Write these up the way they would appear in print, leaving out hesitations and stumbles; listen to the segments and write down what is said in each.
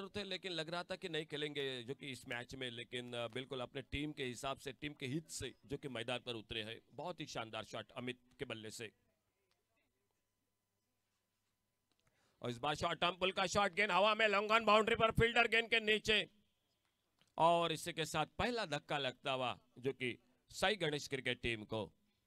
Bowler थे लेकिन लग रहा था कि नहीं खेलेंगे जो कि इस मैच में, लेकिन बिल्कुल अपने टीम के हिसाब से, टीम के हित से जो कि मैदान पर उतरे हैं। बहुत ही शानदार शॉट अमित के बल्ले से। और इस बार शॉट टर्म पुल का शॉट, गेंद हवा में, लॉन्ग ऑन बाउंड्री पर, फील्डर गेंद के नीचे, और इसी के साथ पहला धक्का लगता हुआ जो कि साई गणेश क्रिकेट टीम को।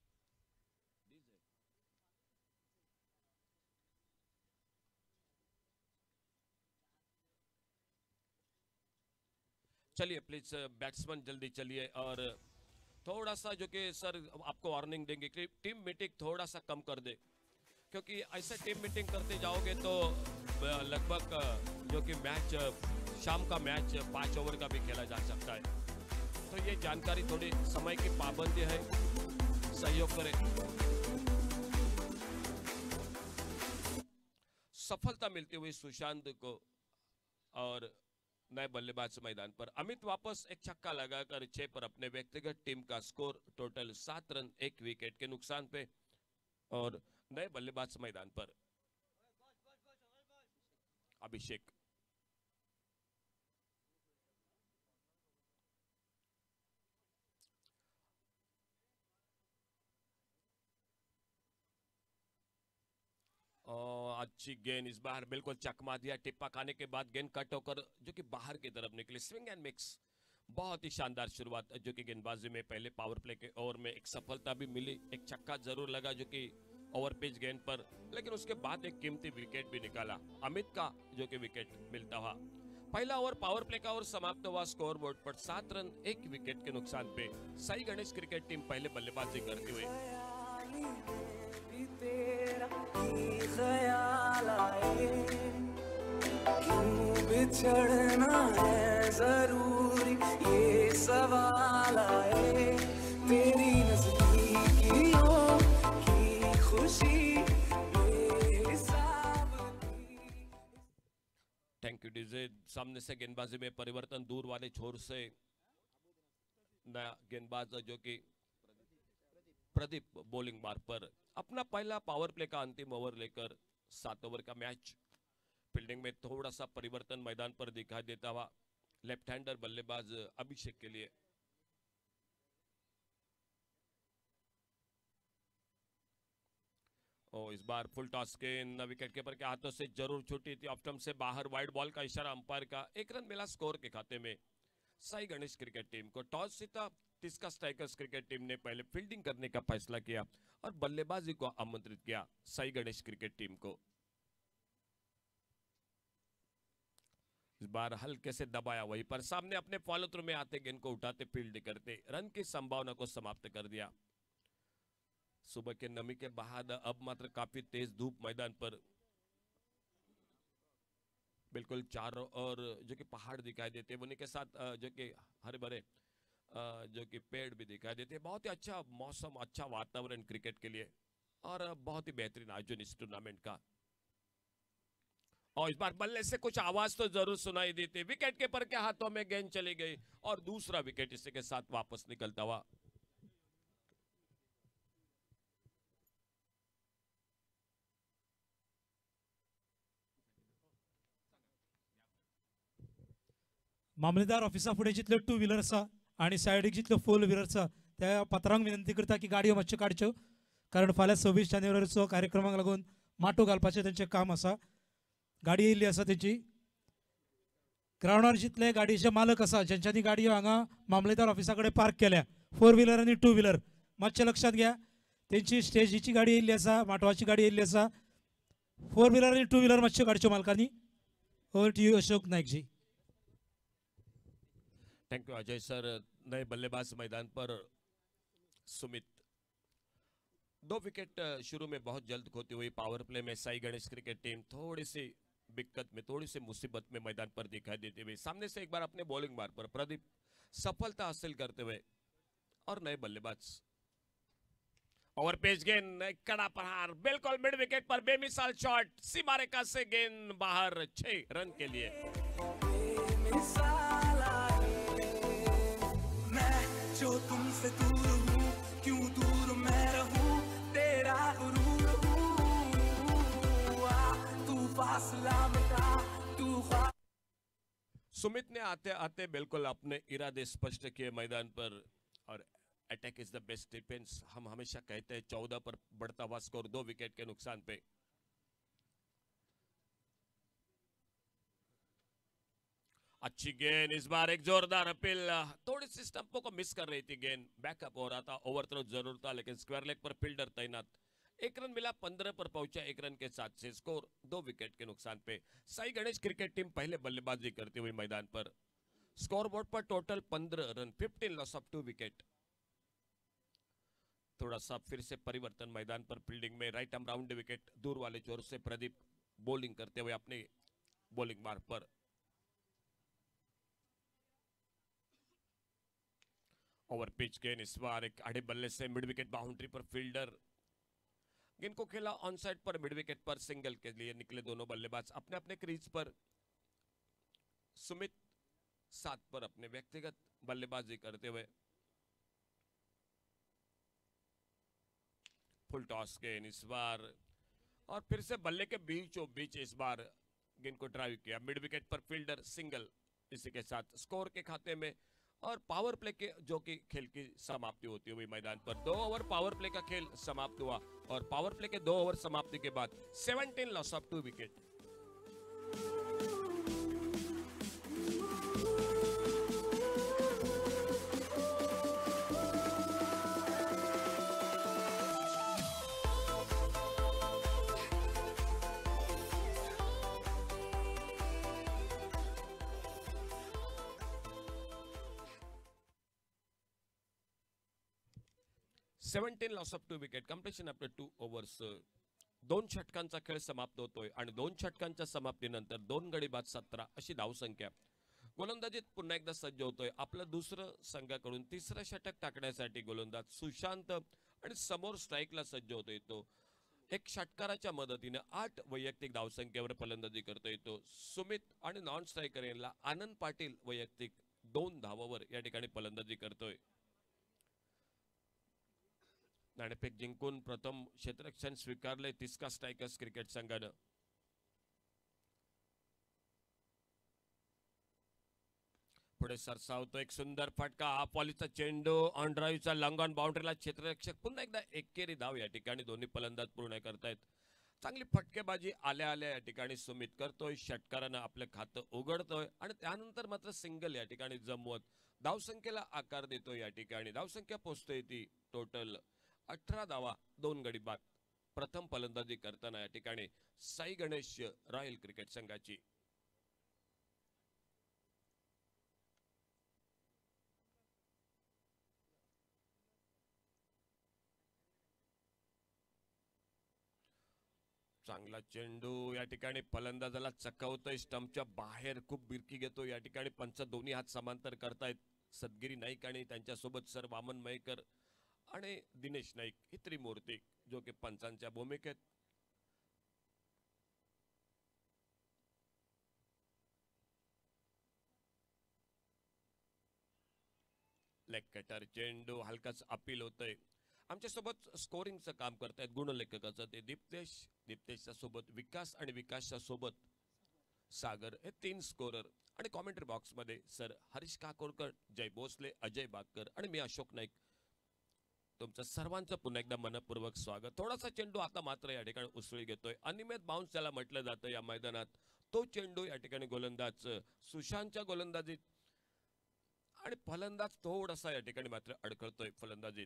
चलिए प्लीज बैट्समैन जल्दी चलिए, और थोड़ा सा जो कि सर आपको वार्निंग देंगे कि टीम मीटिंग थोड़ा सा कम कर दे, क्योंकि ऐसे टीम मीटिंग करते जाओगे तो लगभग जो कि मैच, शाम का मैच 5 ओवर का भी खेला जा सकता है। तो ये जानकारी, थोड़ी समय की पाबंदी है, सहयोग करें। सफलता मिलती हुई सुशांत को, और नए बल्लेबाज मैदान पर। अमित वापस एक छक्का लगाकर 6 पर अपने व्यक्तिगत टीम का स्कोर टोटल 7 रन 1 विकेट के नुकसान पे, और नए बल्लेबाज मैदान पर अभिषेक। और अच्छी गेंद इस बार बिल्कुल चकमा दिया, टिप्पा खाने के बाद गेंद कट होकर जो कि बाहर की तरफ निकली। स्विंग एंड मिक्स, बहुत ही शानदार शुरुआत जो कि गेंदबाजी में पहले पावर प्ले के ओवर में एक सफलता भी मिली। एक छक्का जरूर लगा जो कि ओवर पिच गेंद पर, लेकिन उसके बाद एक कीमती विकेट भी निकाला अमित का, जो कि विकेट मिलता हुआ। पहला ओवर पावर प्ले का ओवर समाप्त हुआ स्कोर बोर्ड पर 7 रन 1 विकेट के नुकसान पे। साई गणेश क्रिकेट टीम पहले बल्लेबाजी करती हुई। ख्याल आए क्यों बिछड़ना है जरूरी, ये सवाल आए तेरी नजदीकियों की खुशी, ये हिसाब। Thank you DJ. सामने से गेंदबाजी में परिवर्तन, दूर वाले छोर से नया गेंदबाज जो कि प्रदीप बॉलिंग मार्ग पर अपना पहला पावर प्ले का अंतिम ओवर लेकर 7 ओवर का मैच। फील्डिंग में थोड़ा सा परिवर्तन मैदान पर दिखाई देता हुआ लेफ्ट हैंडर बल्लेबाज अभिषेक के लिए। और इस बार फुल टॉस गेंद विकेट कीपर के हाथों से जरूर छूटी थी, ऑफ स्टंप से बाहर, वाइड बॉल का इशारा अंपायर का। 1 रन मिला स्कोर के खाते में साई गणेश क्रिकेट टीम को। टॉस जीता टिस्क स्ट्राइकर्स क्रिकेट टीम ने पहले फील्डिंग करने का फैसला किया और बल्लेबाजी को आमंत्रित किया साई गणेश क्रिकेट टीम को। इस बार हल्के से दबाया, वहीं पर सामने अपने फॉलो थ्रू में आते गेंद को उठाते फील्ड करते रन की संभावना को समाप्त कर दिया। सुबह के नमी के बाद अब मात्र काफी तेज धूप मैदान पर, बिल्कुल चारों और जो कि पहाड़ दिखाई देते हैं, उन्हीं के साथ जो कि हरे भरे जो कि पेड़ भी दिखाई देते हैं। बहुत ही अच्छा मौसम, अच्छा वातावरण क्रिकेट के लिए, और बहुत ही बेहतरीन आयोजन इस टूर्नामेंट का। और इस बार बल्ले से कुछ आवाज तो जरूर सुनाई दी थी। विकेट कीपर के हाथों में गेंद चली गई और दूसरा विकेट इसी के साथ वापस निकलता हुआ। मामलेदार ऑफिसा फुडें जितले 2 व्हीलर आसा आणि सायडीक जितलो 4 व्हीलर आसा त्या पात्रांक विनंती करता की गाडयो मातश्यो काडच्यो, कारण फाल्यां 26 जानेवारीचो कार्यक्रमाक लागून माटो घालपाचें तेंचें काम आसा। गाडी येयल्ली आसा तेंची। ग्राउंडार जितले गाडयेचे मालक आसा, जेंच्यांनी गाडयो हांगा मामलेदार ऑफिसा कडेन पार्क केल्या, 4 व्हीलर आनी 2 व्हीलर, मातशें लक्षात घ्या। तेंची स्टेजीची गाडी येयल्ली आसा, माटवाची गाडी येयल्ली आसा। 4 व्हीलर आनी 2 व्हीलर मातश्यो काडच्यो मालकांनी। Over to you Ashok Nayak ji. Thank you Ajay sir. नए बल्लेबाज मैदान पर सुमित। 2 विकेट शुरू में बहुत जल्द खोती हुई पावर प्ले में साई गणेश क्रिकेट टीम थोड़ी सी दिक्कत में, थोड़ी सी मुसीबत में मैदान पर दिखाई देती हुई। सामने से एक बार अपने बॉलिंग मार्ग पर प्रदीप सफलता हासिल करते हुए, और नए बल्लेबाज। ओवर पेज गेंद, एक कड़ा प्रहार, बिल्कुल मिड विकेट पर बेमिसाल शॉट, सीमा रेखा से गेंद बाहर, 6 रन के लिए। जो तुमसे दूर हूँ, क्यों दूर मैं रहूँ, तेरा गुरूर हूँ, तू फासला मिटा, तू सुमित ने आते आते बिल्कुल अपने इरादे स्पष्ट किए मैदान पर, और attack is the best defence हम हमेशा कहते हैं। 14 पर बढ़ता हुआ स्कोर 2 विकेट के नुकसान पे। अच्छी गेंद, इस बार एक जोरदार अपील, थोड़ी सी स्टंपों को मिस कर रही थी गेंद, बैकअप हो रहा था, ओवर थ्रो जरूर था, लेकिन स्क्वायर लेग पर फील्डर तैनात। 1 रन मिला, 15 पर पहुंचा, 1 रन के साथ से स्कोर 2 विकेट के नुकसान पे। साई गणेश क्रिकेट टीम पहले बल्लेबाजी करती हुई मैदान पर। स्कोर बोर्ड पर total 15 run, 15 loss of 2 wicket. थोड़ा सा फिर से परिवर्तन मैदान पर फील्डिंग में। राइट आर्म राउंड विकेट, दूर वाले छोर से प्रदीप बॉलिंग करते हुए अपने बॉलिंग मार्ग पर। ओवर पिच गेंद, इस बार एक आड़े बल्ले से मिड विकेट बाउंड्री पर फील्डर। गेंद को खेला ऑन साइड पर, मिड विकेट पर सिंगल के लिए निकले दोनों बल्लेबाज अपने अपने क्रीज पर। सुमित 7 पर अपने व्यक्तिगत बल्लेबाजी करते हुए। फुल टॉस गेंद इस बार, और फिर से बल्ले के बीचों बीच इस बार गेंद को ड्राइव किया, मिड विकेट पर फील्डर सिंगल। इसी के साथ स्कोर के खाते में, और पावर प्ले के जो कि खेल की समाप्ति होती हुई मैदान पर। 2 ओवर पावर प्ले का खेल समाप्त हुआ, और पावर प्ले के 2 ओवर समाप्ति के बाद 17 loss of 2 wicket. Seventeen loss of 2 wicket, completion after 2 overs. 2 षटकांचा खेळ समाप्त होतोय, आणि 2 षटकांच्या समाप्तीनंतर 2 गडी बाद 17 अशी धावसंख्या। गोलंदाजीत पुन्हा एकदा सज्ज होतोय आपलं दुसरं संघाकडून तिसरं षटक टाकण्यासाठी गोलंदाज सुशांत, आणि समोर स्ट्राईकला सज्ज होतोय तो एक षटकाराच्या मदतीने 8 वैयक्तिक धावसंख्येवर फलंदाजी करतोय तो सुमित, आणि नॉन स्ट्रायकर यांना आनंद पाटील वैयक्तिक 2 धावावर या ठिकाणी फलंदाजी करतोय। नाणेफेक जिंकून प्रथम क्षेत्ररक्षण स्वीकारले तिस्का स्ट्रायकर्स क्रिकेट संघानं। पुढे सरसावतो एक सुंदर फटका, हा पॉलिसचा चेंडू ऑन ड्राईव्हचा लॉंग ऑन बाउंड्रीला, क्षेत्ररक्षक पुन्हा एकदा एकेरी धाव या ठिकाणी दोन्ही फलंदाज पूर्ण करतायत। चांगली फटकेबाजी आल्या आल्या या ठिकाणी सुमित करतोय, षटकारानं आपलं खातं उघडतोय, आणि त्यानंतर मात्र सिंगल या ठिकाणी जमवत धावसंख्येला आकार देतोय। या ठिकाणी धावसंख्या पोहोचतोय ती टोटल 18 धावा, 2 गडी बाद। प्रथम फलंदाजी करताना या ठिकाणी साई गणेश रॉयल क्रिकेट संघाची। चांगला चेंडू या ठिकाणी फलंदाजाला चकवतोय, स्टंपच्या बाहेर खूप बिरकी घेतो। या ठिकाणी पंच दोन्ही हात समांतर करतायत, सदगिरी नाईक आणि त्यांच्यासोबत सर वामन मयेकर आणि दिनेश नाईक ही त्रिमूर्ती जो की पंचांच्या भूमिकेत। लेग कटर चेंडू हलकाच अपील होतोय। आमच्यासोबत स्कोरिंगचं काम करतायत गुणलेखकाचं ते दीप्तेशच्या सोबत विकास, आणि विकासच्या सोबत सागर, हे 3 स्कोरर। आणि कॉमेंट्री बॉक्स मध्ये सर हरीश काकोरकर, जय भोसले, अजय बागकर आणि मी अशोक नाईक। तुमचं सर्वांचं पुन्हा एकदा मनपूर्वक स्वागत। थोडासा चेंडू आता मात्र या ठिकाणी उसळी घेतोय, अनियमित बाउन्स ज्याला म्हटलं जातं या मैदानात, तो चेंडू या ठिकाणी गोलंदाज सुशांतच्या गोलंदाजीत, आणि फलंदाज थोडासा या ठिकाणी मात्र अडकळतोय फलंदाजीत।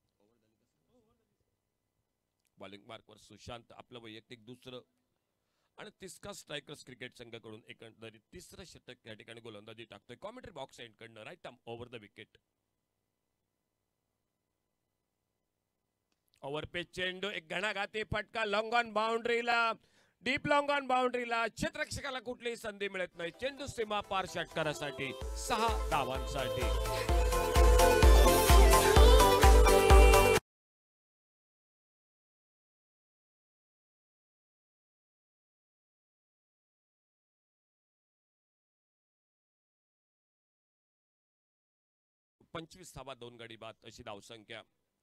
बॉलिंग मार्कवर सुशांत आपलं वैयक्तिक दुसरं, आणि तिस्का स्ट्रायकर्स क्रिकेट संघाकडून एकंदरीत तिसरं षटक या ठिकाणी गोलंदाजी टाकतोय। कॉमेंट्री बॉक्स एंड कडनं right arm over the wicket. Over pitch चेंडू, एक घणाघाती फटका लॉंग ऑन बाउंड्रीला, डीप लॉंग ऑन बाउंड्रीला, क्षेत्ररक्षकाला कुठलीही संधी मिळत नाही। चेंडू सीमा पार षटकारासाठी 6 धावांसाठी। पंचवीस धावा, 2 गडी बाद अशी धावसंख्या।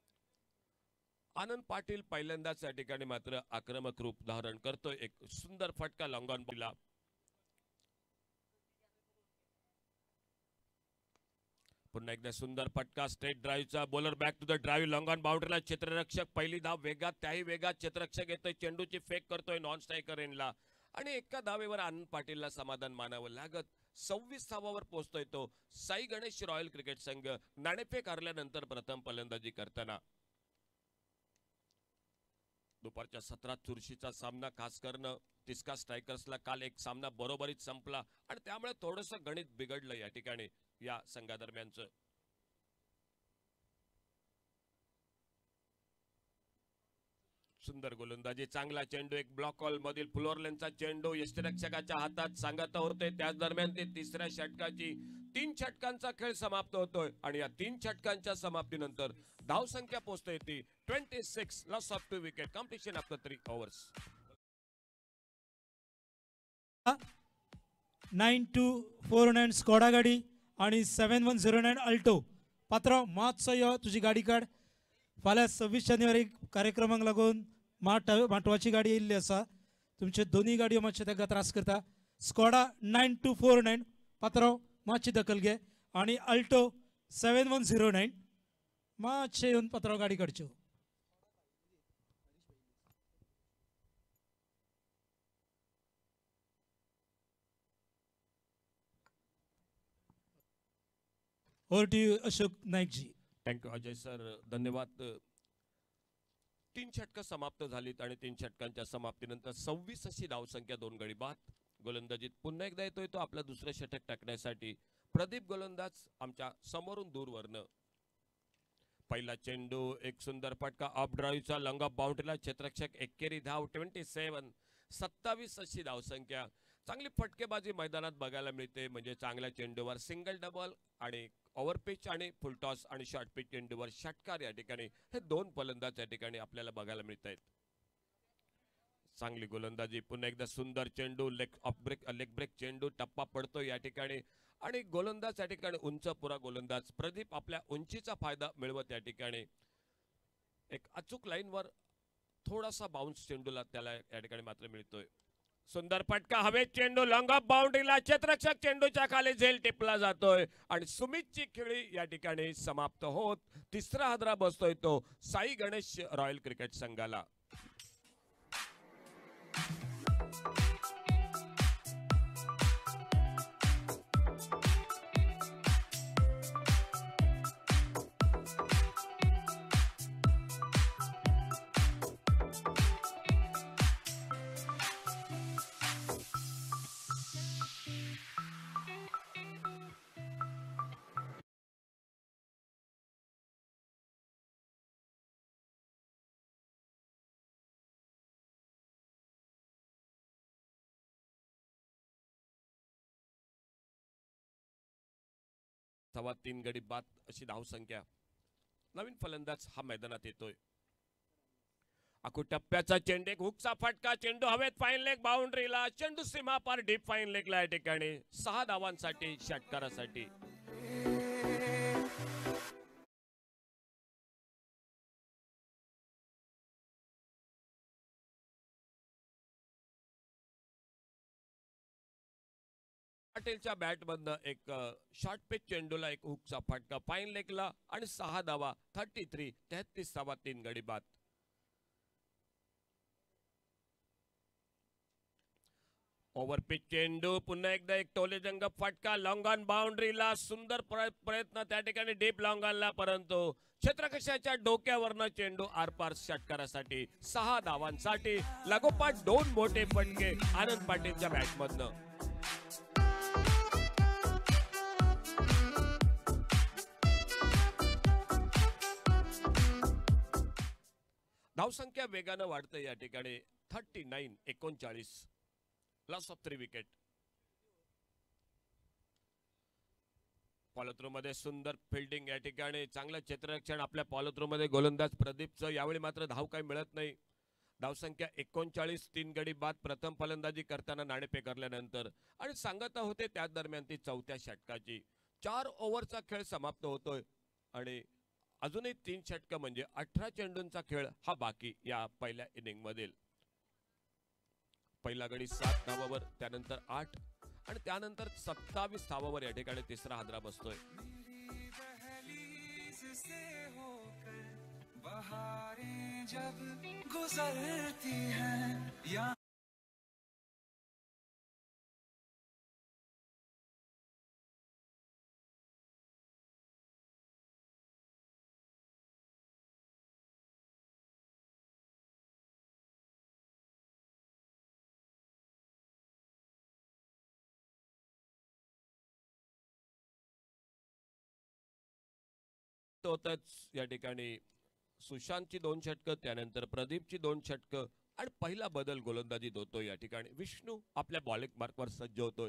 आनंद पाटील पहिल्यांदाच या ठिकाणी मात्र आक्रमक रूप धारण करतोय, एक सुंदर फटका लॉंग ऑन बॉलला। पुन्हा एकदा सुंदर फटका स्ट्रेट ड्राईव्हचा bowler back to the drive long on बाउंड्रीला क्षेत्ररक्षक पहिली धाव वेगात त्याही वेगात क्षेत्ररक्षक येतोय चेंडूची फेक करतोय नॉन स्ट्रायकर एंडला आणि एका धावेवर आनंद पाटीलला समाधान मानावं लागत 26 धावावर पोहोचतोय तो साई गणेश रॉयल क्रिकेट संघ नाणेफेक हरल्यानंतर प्रथम फलंदाजी करताना दुपारच्या सत्रात चुरशीचा सामना खास करणं तिस्का स्ट्रायकर्सला काल एक सामना बरोबरीत संपला आणि त्यामुळे थोडंसं गणित बिघडलं या ठिकाणी या संघादरम्यानचं सुंदर गोलंदाजी चांगला चेंडू एक ब्लॉक हॉल मधील फ्लोअरलेनचा चेंडू यष्टिरक्षकाच्या हातात सांगत होते त्याच दरम्यान ते तिसऱ्या षटकाची 3 षटकांचा खेळ समाप्त होतोय आणि या 3 षटकांच्या समाप्तीनंतर धाव संख्या पोहोचते ती 26 loss of 2 wicket competition after 3 overs 9249 Skoda गाडी आणि 7109 अल्टो पात्र मातसो यो तुझी गाडी काढ फाल्यां 26 जानेवारी कार्यक्रमाक लागून माटवाची गाडी येयल्ली आसा तुमचे दोन्ही गाडयो मातशे ताका त्रास करता स्कॉडा 9249 पात्रांव मातशी दखल घे आणि अल्टो 7109 मातशे येवन पात्रांव गाडी काडच्यो over to you Ashok Naik ji. Thank you Ajay sir धन्यवाद. 3 षटकं समाप्त झालीत आणि 3 षटकांच्या समाप्तीनंतर 26 अशी धावसंख्या 2 गडी बाद. गोलंदाजीत पुन्हा एकदा येतोय तो आपला दुसरं षटक टाकण्यासाठी प्रदीप गोलंदाज आमच्या समोरून दूरवरनं. पहिला चेंडू एक सुंदर फटका ऑफ ड्राईव्हचा लॉंग ऑफ बाउंड्रीला क्षेत्ररक्षक एकेरी धाव 27 अशी धावसंख्या. चांगली फटकेबाजी मैदानात बघायला मिळते म्हणजे चांगल्या चेंडूवर सिंगल डबल आणि ओव्हर पिच आणि फुल टॉस आणि शॉर्ट पिच चेंडूवर षटकार या ठिकाणी हे 2 फलंदाज या ठिकाणी आपल्याला बघायला मिळत आहेत. चांगली गोलंदाजी पुन्हा एकदा सुंदर चेंडू लेग ब्रेक चेंडू टप्पा पडतो या ठिकाणी आणि गोलंदाज या ठिकाणी उंच पुरा गोलंदाज प्रदीप आपल्या उंचीचा फायदा मिळवत या ठिकाणी एक अचूक लाईनवर थोडासा बाउन्स चेंडूला त्याला या ठिकाणी मात्र मिळतोय. सुंदर फटका हवेत चेंडू लॉंग ऑफ बाउंड्रीला क्षेत्ररक्षक चेंडूच्या खाली झेल टिपला जातोय आणि सुमितची खेळी या ठिकाणी समाप्त होत तिसरा हादरा बसतोय तो साई गणेश रॉयल क्रिकेट संघाला. सव्वा 3 गडी बाद अशी धावसंख्या. नवीन फलंदाज हा मैदानात येतोय. आखू टप्प्याचा चेंडू एक हुकचा फटका चेंडू हवेत फाईन लेग बाउंड्रीला चेंडू सीमा पार डीप फाईन लेगला या ठिकाणी 6 धावांसाठी षटकारासाठी. पाटीलच्या बॅट मधनं एक शॉर्ट पिच चेंडूला एक हुकचा फटका फाईन लेगला आणि 6 धावा 33 धावा 3 गडी बाद. ओव्हर पिच चेंडू पुन्हा एकदा एक टोलेजंग फटका लॉंग ऑन बाउंड्रीला सुंदर प्रयत्न त्या ठिकाणी डीप लॉंग ऑनला परंतु क्षेत्ररक्षकाच्या डोक्यावरनं चेंडू आरपार षटकारासाठी 6 धावांसाठी लागोपाठ 2 मोठे फटके आनंद पाटीलच्या बॅट मधनं. धावसंख्या वेगानं वाढते या ठिकाणी 39 लॉस ऑफ 3 विकेट. पॉलोथ्रो मध्ये सुंदर फिल्डिंग या ठिकाणी चांगलं क्षेत्ररक्षण आपल्या पॉलोथ्रो मध्ये गोलंदाज प्रदीपचं. यावेळी मात्र धाव काही मिळत नाही. धावसंख्या 39 3 गडी बाद. प्रथम फलंदाजी करताना नाणेफेक करल्यानंतर आणि सांगत होते त्याच दरम्यान ती 4थ्या षटकाची 4 ओव्हरचा खेळ समाप्त होतोय आणि अजूनही 3 षटकं म्हणजे 18 चेंडूंचा खेळ हा बाकी या पहिल्या इनिंग मधील. पहिला गडी 7 धावावर त्यानंतर 8 आणि त्यानंतर 27 धावावर या ठिकाणी तिसरा हादरा बसतोय. से होकर बहारें जब गुजरती हैं या होतच या ठिकाणी सुशांतची 2 षटकं, त्यानंतर प्रदीपची 2 षटकं आणि पहिला बदल गोलंदाजीत होतोय या ठिकाणी. विष्णू आपल्या बॉलिंग मार्कवर सज्ज होतोय.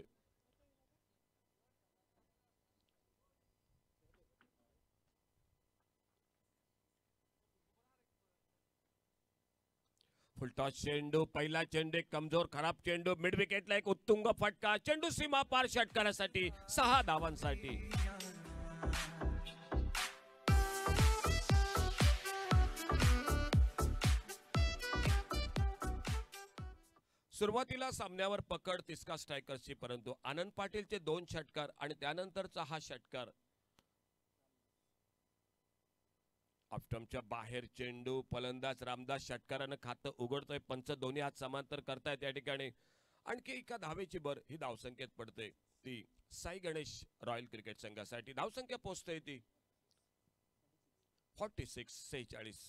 फुलटॉस चेंडू, पहिला चेंडू एक कमजोर खराब चेंडू, मिड विकेटला एक उत्तुंग फटका, चेंडू सीमा पार षटकारासाठी 6 धावांसाठी. सुरुवातीला सामन्यावर पकड तिस्का स्ट्रायकर्सची, परंतु आनंद पाटीलचे 2 षटकार आणि त्यानंतरचा हा षटकार. ऑफस्टंपच्या बाहेर चेंडू, फलंदाज रामदास षटकारानं खातं उघडतोय. पंच दोन्ही हात समांतर करतायत या ठिकाणी. आणखी एका धावेची भर ही धावसंख्येत पडते, ती साई गणेश रॉयल क्रिकेट संघासाठी. धावसंख्या पोहोचते ती 46.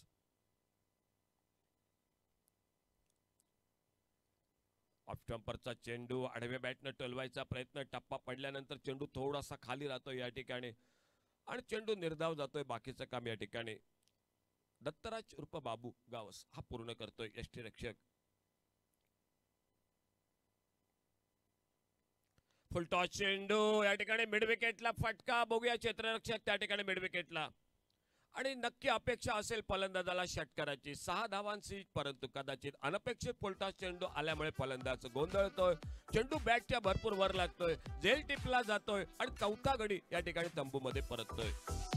ऑफस्टंपरचा चेंडू आडव्या बॅटनं टोलवायचा प्रयत्न, टप्पा पडल्यानंतर चेंडू थोडासा खाली राहतो या ठिकाणी आणि चेंडू निर्धाव जातोय. बाकीचं काम या ठिकाणी दत्तराज उर्फ बाबू गावस हा पूर्ण करतोय, यष्टीरक्षक. फुलटॉस चेंडू या ठिकाणी मिड विकेटला फटका, बघूया क्षेत्ररक्षक त्या ठिकाणी मिड विकेटला. आणि नक्की अपेक्षा असेल फलंदाजाला षटकाराची 6 धावांची, परंतु कदाचित अनपेक्षित फुलटॉस चेंडू आल्यामुळे फलंदाज गोंधळतोय. चेंडू बॅटच्या भरपूर वर लागतोय, झेल टिपला जातोय आणि चौथा गडी या ठिकाणी तंबूमध्ये परततोय.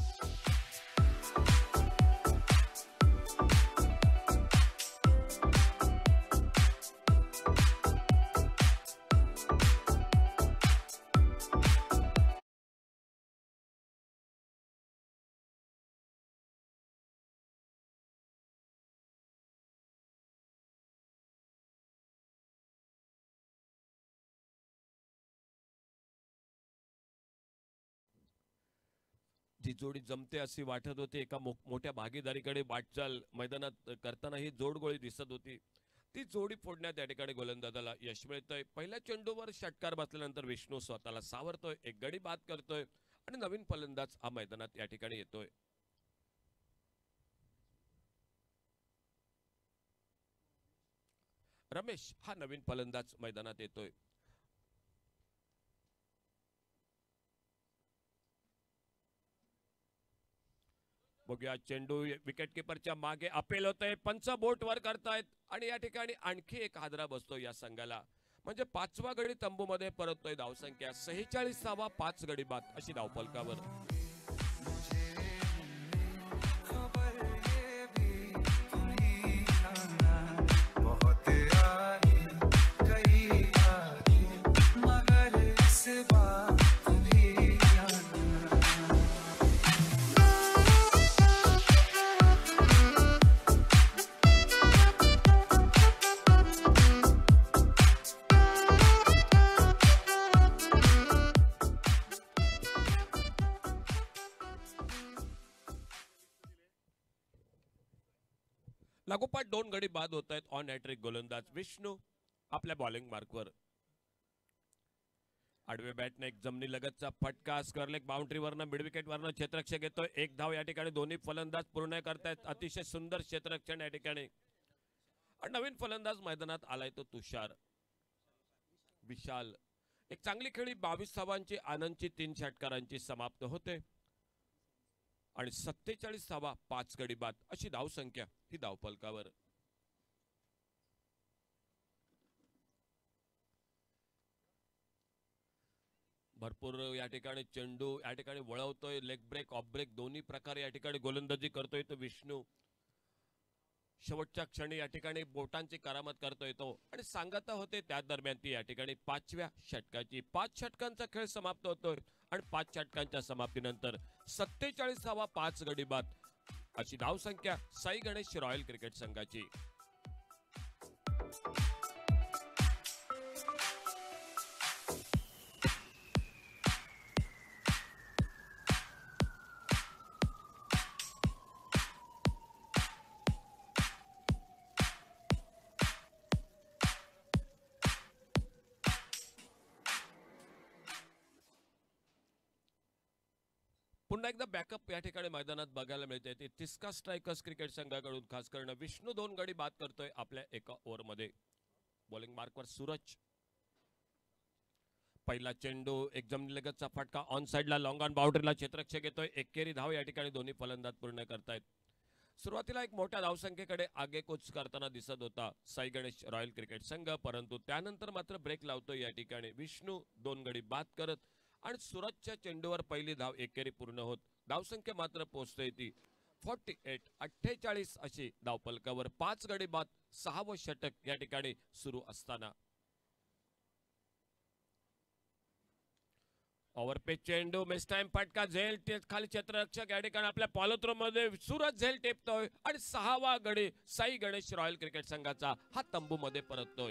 जी जोडी जमते अशी वाटत होती, एका मोठ्या भागीदारीकडे वाटचाल मैदानात करताना ही जोडगोळी दिसत होती. ती जोडी फोडण्यात या ठिकाणी गोलंदाजाला यश मिळतंय. पहिल्या चेंडूवर षटकार बसल्यानंतर विष्णू स्वतःला सावरतोय, एक गडी बाद करतोय आणि नवीन फलंदाज हा मैदानात या ठिकाणी येतोय. रमेश हा नवीन फलंदाज मैदानात येतोय. बघूया चेंडू विकेट किपरच्या मागे अपील होतंय, पंच बोट वर करतायत आणि या ठिकाणी आणखी एक हादरा बसतो या संघाला. म्हणजे 5वा गडी तंबूमध्ये परततोय. धावसंख्या 46, 5 गडी बाद अशी धावफलकावर. लागोपाठ 2 गडी बाद होत आहेत. ऑन हॅट्रिक गोलंदाज विष्णू आपल्या बॉलिंग मार्कवर. आडवे बॅटने एक जमिनी लगतचा फटका, स्क्वेअरलेग बाउंड्रीवरनं मिड विकेटवरनं क्षेत्ररक्षक येतोय. 1 धाव या ठिकाणी दोन्ही फलंदाज पूर्ण करतायत. अतिशय सुंदर क्षेत्ररक्षण या ठिकाणी. आणि नवीन फलंदाज मैदानात आलाय तो तुषार. विशाल एक चांगली खेळी 22 धावांची, आनंदची 3 षटकारांची समाप्त होते आणि 47, 5 गडी बाद अशी धावसंख्या ही धावफलकावर. भरपूर या ठिकाणी चेंडू या ठिकाणी वळवतोय, लेग ब्रेक ऑफ ब्रेक दोन्ही प्रकारे या ठिकाणी गोलंदाजी करतोय तो विष्णू. शेवटच्या क्षणी या ठिकाणी बोटांची करामत करतोय तो आणि सांगत होते त्या दरम्यान ती या ठिकाणी 5व्या षटकाची 5 षटकांचा खेळ समाप्त होतोय आणि 5 षटकांच्या समाप्तीनंतर 47वा 5 गडी बाद अशी धावसंख्या साई गणेश रॉयल क्रिकेट संघाची. पुन्हा एकदा बॅकअप या ठिकाणी मैदानात बघायला मिळते. ते तिस्का स्ट्रायकर्स क्रिकेट संघाकडून खास करून विष्णू 2 गडी बाद करतोय आपल्या एका ओव्हरमध्ये. बॉलिंग मार्कवर सूरज. पहिला चेंडू एक जमिनीलगतचा फटका ऑन साइडला लॉंग ऑन बाउंड्रीला क्षेत्ररक्षक येतोय. एकेरी धाव या ठिकाणी दोन्ही फलंदाज पूर्ण करतायत. सुरुवातीला एक मोठ्या धावसंख्येकडे आगेकूच करताना दिसत होता साई गणेश रॉयल क्रिकेट संघ, परंतु त्यानंतर मात्र ब्रेक लावतोय या ठिकाणी विष्णू 2 गडी बाद करत आणि सूरजच्या चेंडूवर पहिली धाव एकेरी पूर्ण होत धावसंख्या मात्र पोहोचते ती 48 अशी धावफलकावर. 5 गडी बाद 6वं षटक या ठिकाणी सुरू असताना ओव्हरपेच चेंडू मिस टाइम फटका झेल खाली क्षेत्ररक्षक या ठिकाणी आपल्या पॉलोथ्रो मध्ये सूरज झेल टेपतोय आणि 6वा गडी साई गणेश रॉयल क्रिकेट संघाचा हा तंबू मध्ये परततोय.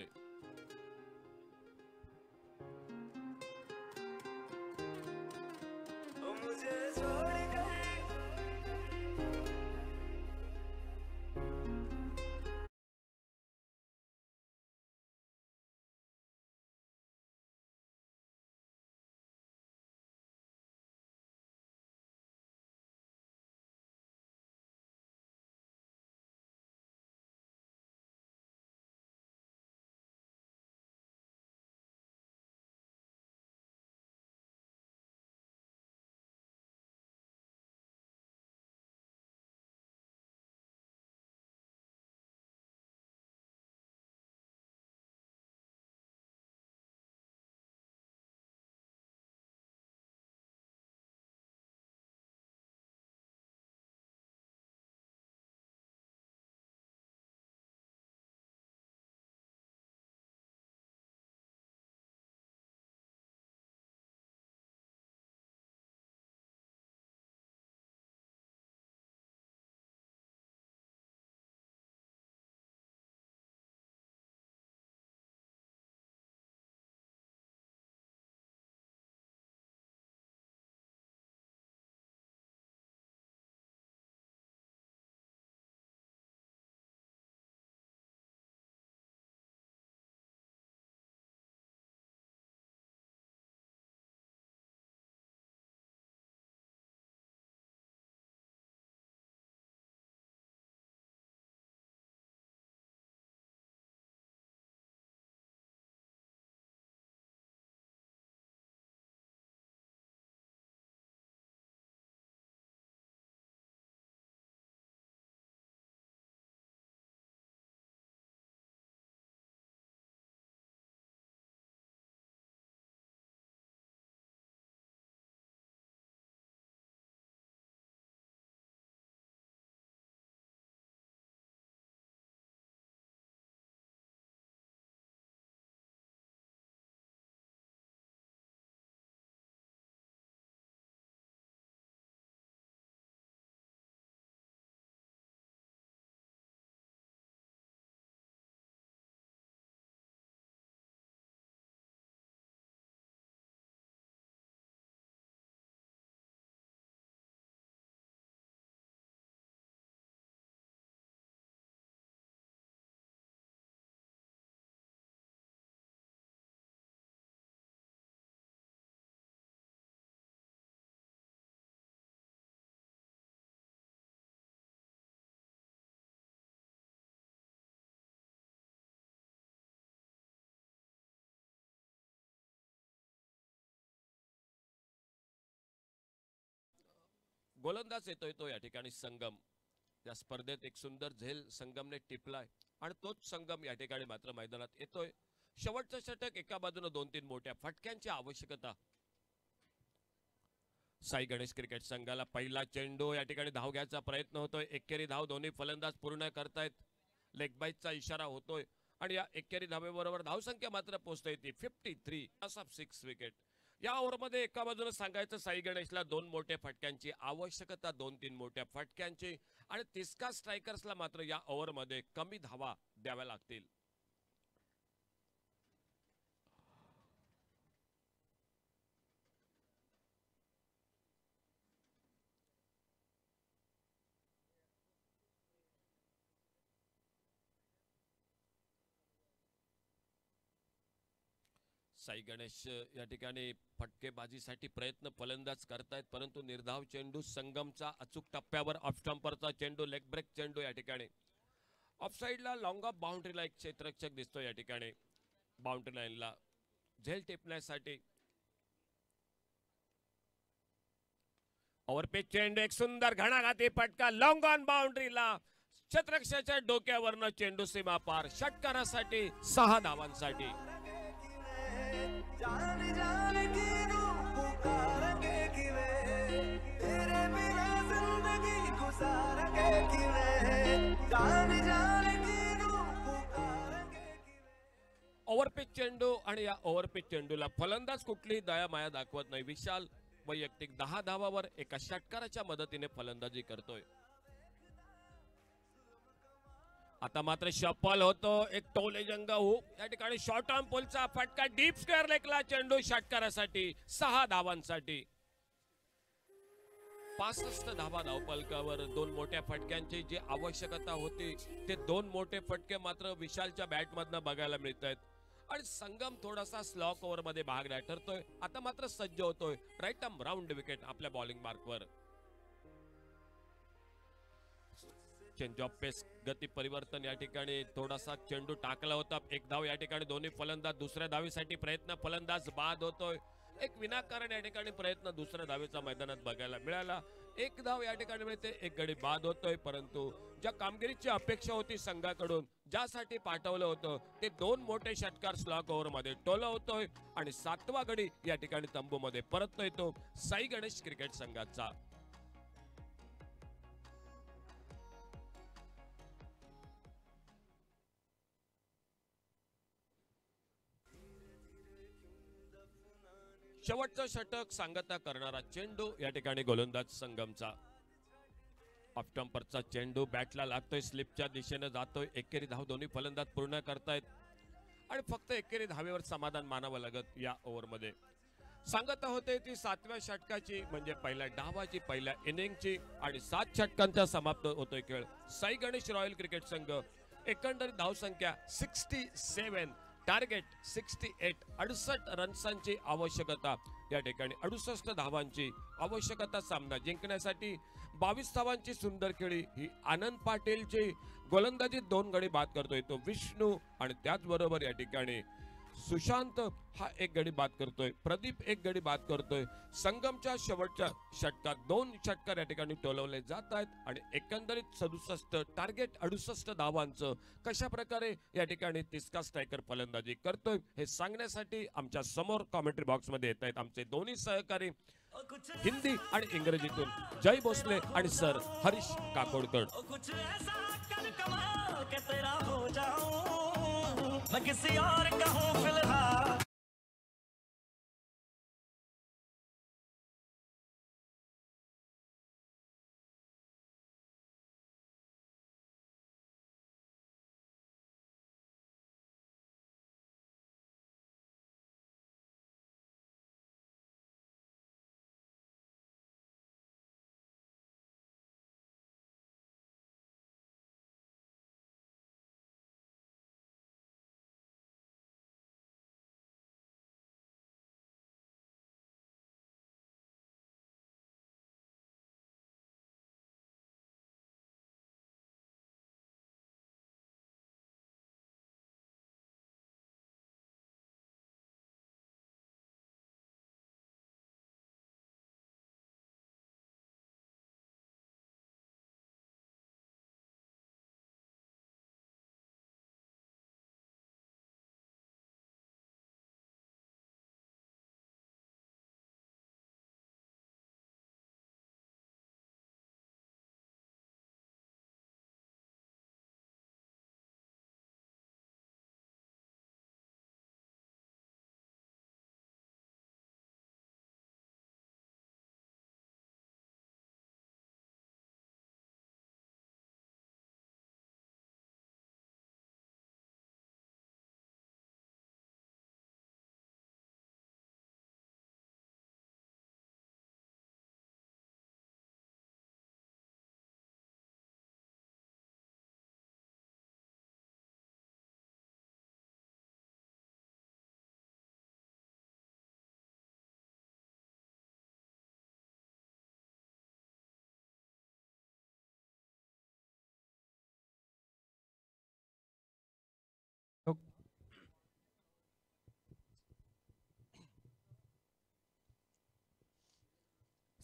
गोलंदाज येतोय तो या ठिकाणी संगम. त्या स्पर्धेत एक सुंदर झेल संगमने टिपलाय आणि तोच संगम या ठिकाणी मात्र मैदानात येतोय. शेवटचं षटक एका बाजूने 2-3 मोठ्या फटक्यांची आवश्यकता साई गणेश क्रिकेट संघाला. पहिला चेंडू या ठिकाणी धाव घ्यायचा प्रयत्न होतोय. एकेरी धाव दोन्ही फलंदाज पूर्ण करतायत. लेग बाईटचा इशारा होतोय आणि या एकेरी धावेबरोबर धावसंख्या मात्र पोहोचते ती 53 ऑफ 6 विकेट. या ओव्हरमध्ये एका बाजूने सांगायचं साई गणेशला 2 मोठ्या फटक्यांची आवश्यकता, 2-3 मोठ्या फटक्यांची, आणि तिस्का स्ट्रायकर्सला मात्र या ओव्हरमध्ये कमी धावा द्याव्या लागतील. साई गणेश या ठिकाणी फटकेबाजीसाठी प्रयत्न फलंदाज करतायत, परंतु निर्धाव चेंडू संगमचा अचूक टप्प्यावर ऑफ स्टंपरचा चेंडू, लेग ब्रेक चेंडू या ठिकाणी ऑफ साइडला लॉंग ऑफ बाउंड्रीला एक क्षेत्ररक्षक दिसतो या ठिकाणी बाउंड्री लाईनला झेल टिपण्यासाठी. ओव्हरपिच चेंडू, एक सुंदर घणाघाती फटका लॉंग ऑन बाउंड्रीला, क्षेत्ररक्षकाच्या डोक्यावरनं चेंडू सीमा पार, षटकारासाठी 6 धावांसाठी. जान जान की रूह पुकारेंगे कि वे तेरे बिना जिंदगी गुजारेंगे कि वे जान जान की रूह पुकारेंगे कि वे. ओव्हरपिच चेंडू आणि या ओव्हरपिच चेंडूला फलंदाज कुठलीही दया माया दाखवत नाही. विशाल वैयक्तिक 10 धावावर एका षटकाराच्या मदतीने फलंदाजी करतोय. आता मात्र शफल होतो, एक टोले जंग हो या ठिकाणी शॉर्ट ऑन पोलचा फटका, डीप स्क्वेअर लेगला चेंडू, षटकारासाठी 6 धावांसाठी. 65 धावा धावपलकावर 2 मोठ्या फटक्यांची जी आवश्यकता होती ते 2 मोठे फटके मात्र विशालच्या बॅट मधनं बघायला मिळत आहेत. आणि संगम थोडासा स्लॉक ओव्हर मध्ये भागला ठरतोय. आता मात्र सज्ज होतोय राईट आर्म राऊंड विकेट आपल्या बॉलिंग मार्कवर. चेंज ऑफ पेस, गती परिवर्तन या ठिकाणी थोडासा चेंडू टाकला होता. एक धाव या ठिकाणी दोन्ही फलंदाज, दुसऱ्या धावीसाठी प्रयत्न, फलंदाज बाद होतोय. एक विनाकारण या ठिकाणी प्रयत्न दुसऱ्या धावेचा मैदानात बघायला मिळाला. एक धाव या ठिकाणी मिळते, एक गडी बाद होतोय. परंतु ज्या कामगिरीची अपेक्षा होती संघाकडून, ज्यासाठी पाठवलं होतं ते 2 मोठे षटकार स्लॉक ओव्हर मध्ये टोल होतोय आणि 7वा गडी या ठिकाणी तंबू मध्ये परत येतो साई गणेश क्रिकेट संघाचा. शेवटचं षटक सांगता करणारा चेंडू या ठिकाणी गोलंदाज संगमचा. ऑफ स्टंपरचा चेंडू बॅटला लागतोय, स्लिपच्या दिशेने जातोय. एकेरी धाव दोन्ही फलंदाज पूर्ण करतायत आणि फक्त एकेरी धावेवर समाधान मानावं लागत या ओव्हरमध्ये. सांगता होते ती 7व्या षटकाची, म्हणजे पहिल्या डावाची, पहिल्या इनिंगची, आणि 7 षटकांचा समाप्त होतोय खेळ. साई गणेश रॉयल क्रिकेट संघ एकंदरीत धावसंख्या 67, टार्गेट 68, 68 रन्सांची आवश्यकता या ठिकाणी, 68 धावांची आवश्यकता सामना जिंकण्यासाठी. 22 धावांची सुंदर खेळी ही आनंद पाटीलची, गोलंदाजीत 2 गडी बाद करतोय तो विष्णू, आणि त्याचबरोबर या ठिकाणी सुशांत हा 1 गडी बाद करतोय, प्रदीप 1 गडी बाद करतोय. संगमच्या शेवटच्या षटकात 2 षटकार या ठिकाणी टोलवले जात आहेत आणि एकंदरीत 67, टार्गेट 68 धावांचं कशा प्रकारे या ठिकाणी तिस्का स्ट्रायकर फलंदाजी करतोय हे सांगण्यासाठी आमच्या समोर कॉमेंट्री बॉक्स मध्ये येत आहेत आमचे दोन्ही सहकारी हिंदी आणि इंग्रजीतून जय भोसले आणि सर हरीश काकोडकर. मैं किसी और का हूँ फिलहाल.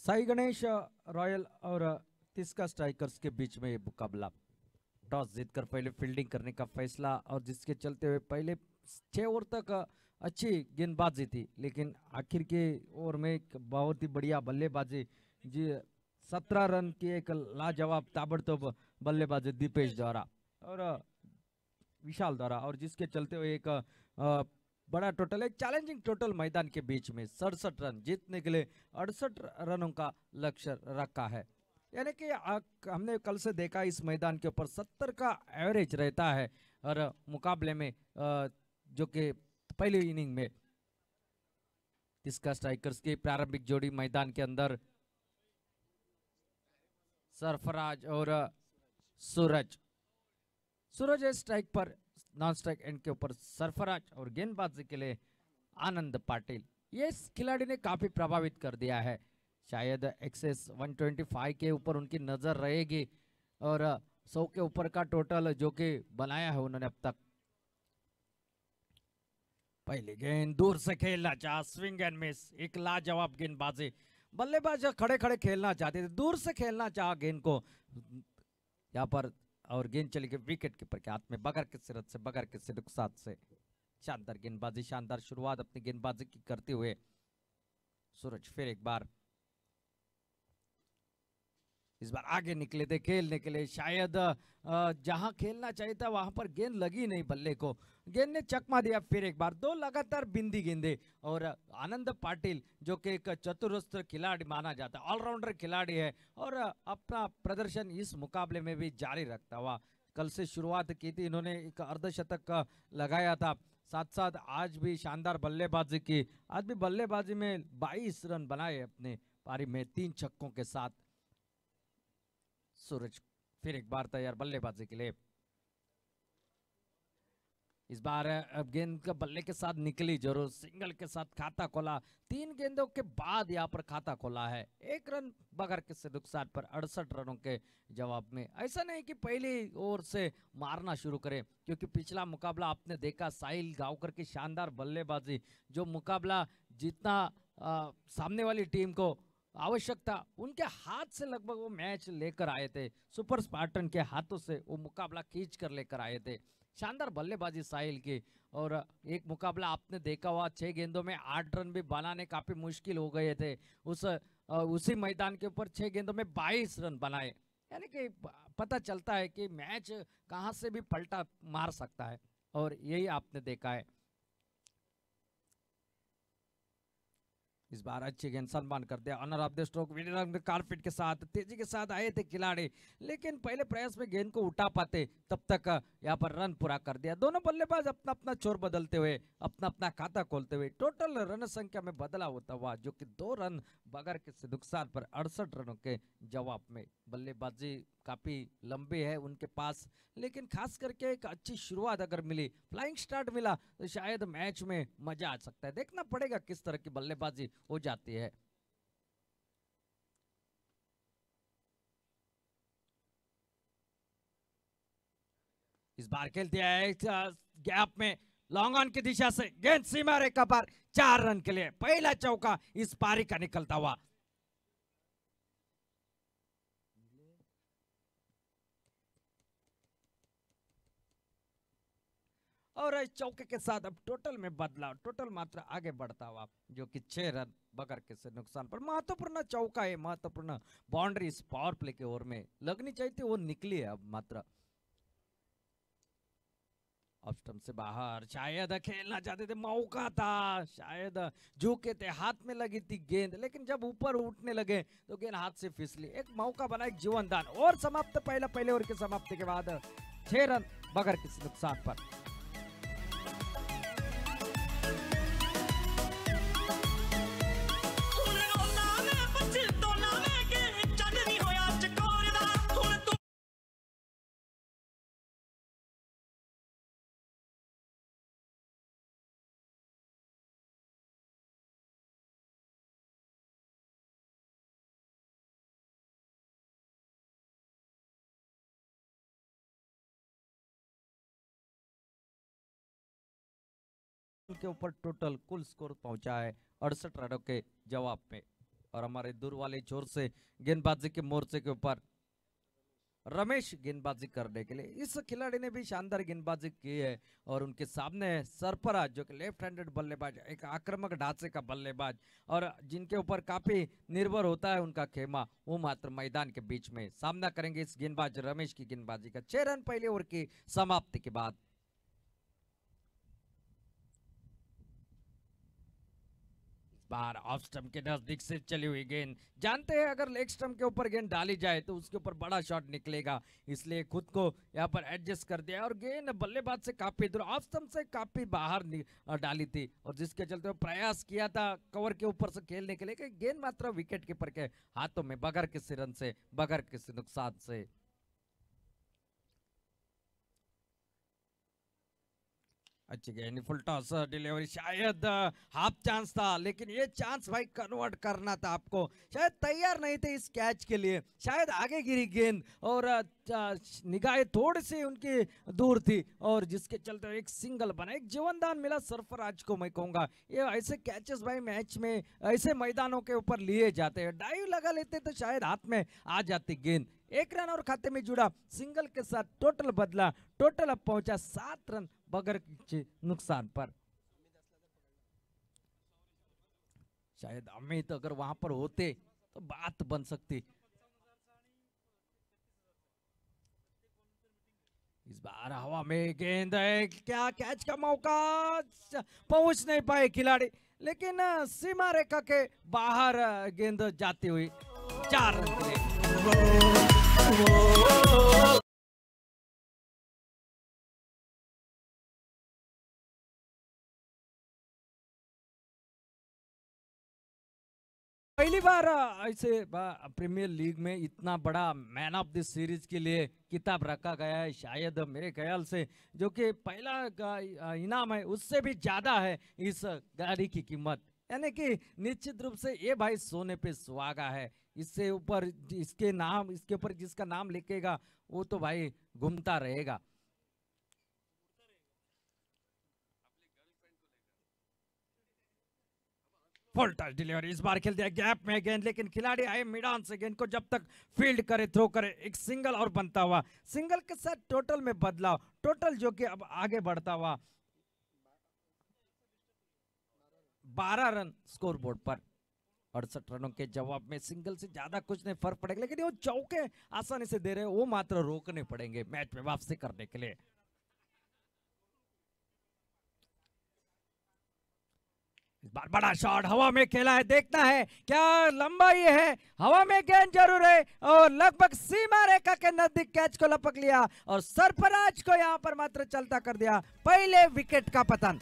साई गणेश रॉयल और तिस्का स्ट्राइकर्स के बीच में ये मुकाबला। टॉस जीतकर पहले फील्डिंग करने का फैसला और जिसके चलते हुए पहले 6 ओवर तक अच्छी गेंदबाजी थी, लेकिन आखिर के ओवर में एक बहुत ही बढ़िया बल्लेबाजी जी 17 रन की एक लाजवाब ताबड़तोड़ बल्लेबाजी दीपेश द्वारा और विशाल द्वारा, और जिसके चलते हुए एक बड़ा टोटल, एक चैलेंजिंग टोटल मैदान के बीच में 67 रन जीतने के लिए 68 रनों का लक्ष्य रखा है। यानी कि हमने कल से देखा इस मैदान के ऊपर 70 का एवरेज रहता है और मुकाबले में जो कि पहली इनिंग में इसका स्ट्राइकर्स की प्रारंभिक जोड़ी मैदान के अंदर सरफराज और सूरज स्ट्राइक पर, नॉन स्ट्राइक एंड के ऊपर सरफराज और गेंदबाजी के लिए आनंद पाटिल। ये इस खिलाड़ी ने काफी प्रभावित कर दिया है, शायद एक्सेस 125 के ऊपर उनकी नजर रहेगी और 100 के ऊपर का टोटल जो कि बनाया है उन्होंने अब तक। पहली गेंद दूर से खेलना चाह, स्विंग एंड मिस, एक लाजवाब गेंदबाजी, बल्लेबाज खड़े खड़े खेलना चाहते थे, दूर से खेलना चाह गेंद को यहाँ पर, और गेंद चली गई विकेट कीपर के हाथ में बगैर किसी रन से, बगैर किसी नुकसान से। शानदार गेंदबाजी, शानदार शुरुआत अपनी गेंदबाजी की करते हुए सूरज फिर एक बार इस बार आगे निकले थे खेलने के लिए, शायद जहां खेलना चाहिए था वहां पर गेंद लगी नहीं बल्ले को, गेंद ने चकमा दिया। फिर एक बार 2 लगातार बिंदी गेंदे और आनंद पाटिल जो कि एक चतुरस्त्र खिलाड़ी माना जाता है, ऑलराउंडर खिलाड़ी है और अपना प्रदर्शन इस मुकाबले में भी जारी रखता हुआ। कल से शुरुआत की थी इन्होंने, एक अर्धशतक लगाया था, साथ साथ आज भी शानदार बल्लेबाजी की, आज भी बल्लेबाजी में 22 रन बनाए अपने पारी में 3 छक्कों के साथ। सूरज फिर एक बार तैयार बल्लेबाजी के लिए, इस बार अब गेंद का बल्ले के साथ निकली जरूर, सिंगल के साथ खाता खोला, 3 गेंदों के बाद यहाँ पर खाता खोला है, 1 रन बगैर किसी नुकसान पर 68 रनों के जवाब में। ऐसा नहीं कि पहली ओवर से मारना शुरू करे, क्योंकि पिछला मुकाबला आपने देखा साहिल गांवकर की शानदार बल्लेबाजी, जो मुकाबला जितना सामने वाली टीम को आवश्यकता, उनके हाथ से लगभग वो मैच लेकर आए थे, सुपर स्पार्टन के हाथों से वो मुकाबला खींच कर लेकर आए थे। शानदार बल्लेबाजी साहिल की, और एक मुकाबला आपने देखा हुआ 6 गेंदों में 8 रन भी बनाने काफी मुश्किल हो गए थे, उसी मैदान के ऊपर 6 गेंदों में 22 रन बनाए। यानी कि पता चलता है कि मैच कहां से भी पलटा मार सकता है, और यही आपने देखा है। इस बार अच्छी गेंद सम्मान कर दिया, honour of the stroke winning कारफिट के साथ तेजी के साथ आए थे खिलाड़ी, लेकिन पहले प्रयास में गेंद को उठा पाते तब तक यहाँ पर रन पूरा कर दिया। दोनों बल्लेबाज अपना अपना छोर बदलते हुए, अपना अपना खाता खोलते हुए, टोटल रन संख्या में बदला होता हुआ, जो कि 2 रन बगैर किसी नुकसान पर 68 रनों के जवाब में। बल्लेबाजी काफी लंबी है उनके पास, लेकिन खास करके एक अच्छी शुरुआत अगर मिली, फ्लाइंग स्टार्ट मिला, तो शायद मैच में मजा आ सकता है। देखना पड़ेगा किस तरह की बल्लेबाजी हो जाती है। इस बार खेलती है गैप में, लॉन्ग ऑन की दिशा से गेंद सीमा रेखा पर, 4 रन के लिए पहला चौका इस पारी का निकलता हुआ। और इस चौके के साथ अब टोटल में बदलाव, टोटल मात्रा आगे बढ़ता हुआ, जो कि 6 रन बगैर किसी नुकसान पर। महत्वपूर्ण चौका है, महत्वपूर्ण बाउंड्री इस पावर प्ले के ओवर में लगनी चाहिए थी, वो निकली है अब मात्रा। ऑफ स्टंप से बाहर, शायद खेलना चाहते थे, मौका था, शायद झुके थे, हाथ में लगी थी गेंद, लेकिन जब ऊपर उठने लगे तो गेंद हाथ से फिसली। एक मौका बना, एक जीवन दान, और समाप्त पहले ओवर की समाप्ति के बाद 6 रन बगैर किसी नुकसान पर। के ऊपर टोटल कुल स्कोर पहुंचा है 68 रनों के जवाब में। और हमारे दूर वाले छोर से गेंदबाजी के मोर्चे के ऊपर रमेश गेंदबाजी करने के लिए। इस खिलाड़ी ने भी शानदार गेंदबाजी की है और उनके सामने सरफराज जो कि लेफ्ट हैंडेड बल्लेबाज, एक आक्रामक ढांचे का बल्लेबाज और जिनके ऊपर काफी निर्भर होता है उनका खेमा, वो मात्र मैदान के बीच में सामना करेंगे इस गेंदबाज रमेश की गेंदबाजी का। 6 रन पहले ओवर की समाप्ति के बाद। बार ऑफ स्टंप के नजदीक से चली हुई गेंद, जानते हैं अगर लेग स्टंप के ऊपर गेंद डाली जाए तो उसके ऊपर बड़ा शॉट निकलेगा, इसलिए खुद को यहाँ पर एडजस्ट कर दिया और गेंद बल्लेबाज से काफी दूर ऑफ स्टंप से काफी बाहर डाली थी और जिसके चलते वो प्रयास किया था कवर के ऊपर से खेलने के लिए कि गेंद मात्र विकेट कीपर के हाथों में बगैर किसी रन से, बगैर किसी नुकसान से। अच्छी गेंद, फुल टॉस डिलीवरी, शायद हाफ चांस था लेकिन ये चांस भाई कन्वर्ट करना था आपको, शायद तैयार नहीं थे इस कैच के लिए, शायद आगे गिरी गेंद और निगाहें थोड़ी सी उनकी दूर थी और जिसके चलते एक सिंगल बना, एक जीवनदान मिला सरफराज को। मैं कहूंगा ये ऐसे कैचेस भाई मैच में ऐसे मैदानों के ऊपर लिए जाते हैं, डाइव लगा लेते तो शायद हाथ में आ जाती गेंद। 1 रन और खाते में जुड़ा, सिंगल के साथ टोटल बदला, टोटल अब पहुंचा 7 रन बगैर नुकसान पर। शायद अमित अगर वहां पर होते तो बात बन सकती। इस बार हवा में गेंद है, क्या कैच का मौका, पहुंच नहीं पाए खिलाड़ी लेकिन सीमा रेखा के बाहर गेंद जाती हुई 4 रन के लिए। पहली बार ऐसे प्रीमियर लीग में इतना बड़ा मैन ऑफ द सीरीज के लिए किताब रखा गया है, शायद मेरे ख्याल से जो कि पहला इनाम है उससे भी ज्यादा है इस गाड़ी की कीमत, यानी कि निश्चित रूप से ये भाई सोने पे सुहागा है। इससे ऊपर इसके नाम, इसके ऊपर जिसका नाम लिखेगा वो तो भाई घूमता रहेगा। फुल टच डिलीवरी, इस बार खेल दिया गैप में गेंद लेकिन खिलाड़ी आए मिडान से गेंद को जब तक फील्ड करे, थ्रो करे, एक सिंगल और बनता हुआ, सिंगल के साथ टोटल में बदलाव, टोटल जो कि अब आगे बढ़ता हुआ 12 रन स्कोर बोर्ड पर। 68 रनों के जवाब में सिंगल से ज्यादा कुछ नहीं फर्क पड़ेगा लेकिन वो चौके आसानी से दे रहे हैं, वो मात्र रोकने पड़ेंगे मैच में वापसी करने के लिए। इस बार बड़ा शॉट हवा में खेला है, देखना है क्या लंबा ये है, हवा में गेंद जरूर है और लगभग सीमा रेखा के नजदीक कैच को लपक लिया और सरफराज को यहां पर मात्र चलता कर दिया, पहले विकेट का पतन।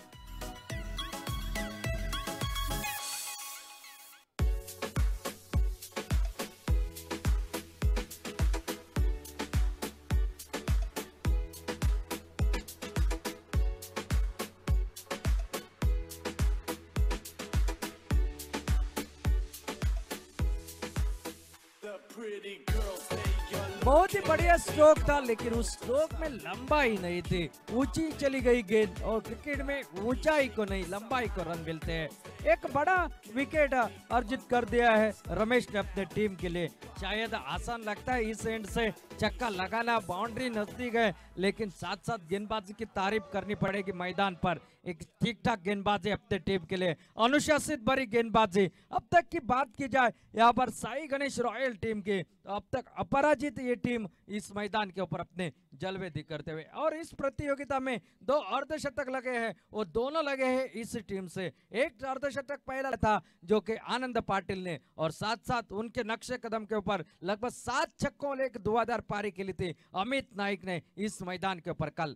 बहुत ही बढ़िया स्ट्रोक था लेकिन उस स्ट्रोक में लंबाई नहीं थी, ऊंची चली गई गेंद और क्रिकेट में ऊंचाई को नहीं लंबाई को रन मिलते हैं। एक बड़ा विकेट अर्जित कर दिया है रमेश ने अपने टीम के लिए। शायद आसान लगता है इस एंड से छक्का लगाना, बाउंड्री नजदीक है लेकिन साथ साथ गेंदबाजी की तारीफ करनी पड़ेगी मैदान पर, एक ठीक ठाक गेंदबाजी अपने टीम के लिए, अनुशासित भरी गेंदबाजी। अब तक की बात की जाए यहाँ पर साई गणेश रॉयल टीम की, तो अब तक अपराजित ये टीम इस मैदान के ऊपर अपने जलवे दिखाते हुए, और इस प्रतियोगिता में 2 अर्धशतक लगे हैं, वो दोनों लगे हैं इस टीम से। एक अर्धशतक पहला था जो कि आनंद पाटिल ने और साथ साथ उनके नक्शे कदम के ऊपर लगभग 7 छक्कों लेकर धुआंधार पारी के लिए थी अमित नाइक ने इस मैदान के ऊपर कल।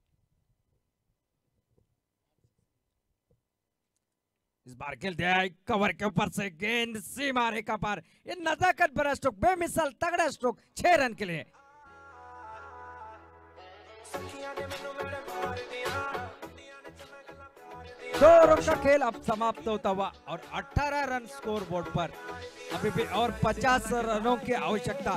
इस बार खेल दिया कवर के ऊपर से गेंद सीमा रेखा पार, ये नजाकत भरा स्ट्रोक, बेमिसाल तगड़ा स्ट्रोक 6 रन के लिए। दो ओवर का खेल अब समाप्त होता हुआ और 18 रन स्कोर बोर्ड पर, अभी भी और 50 रनों की आवश्यकता।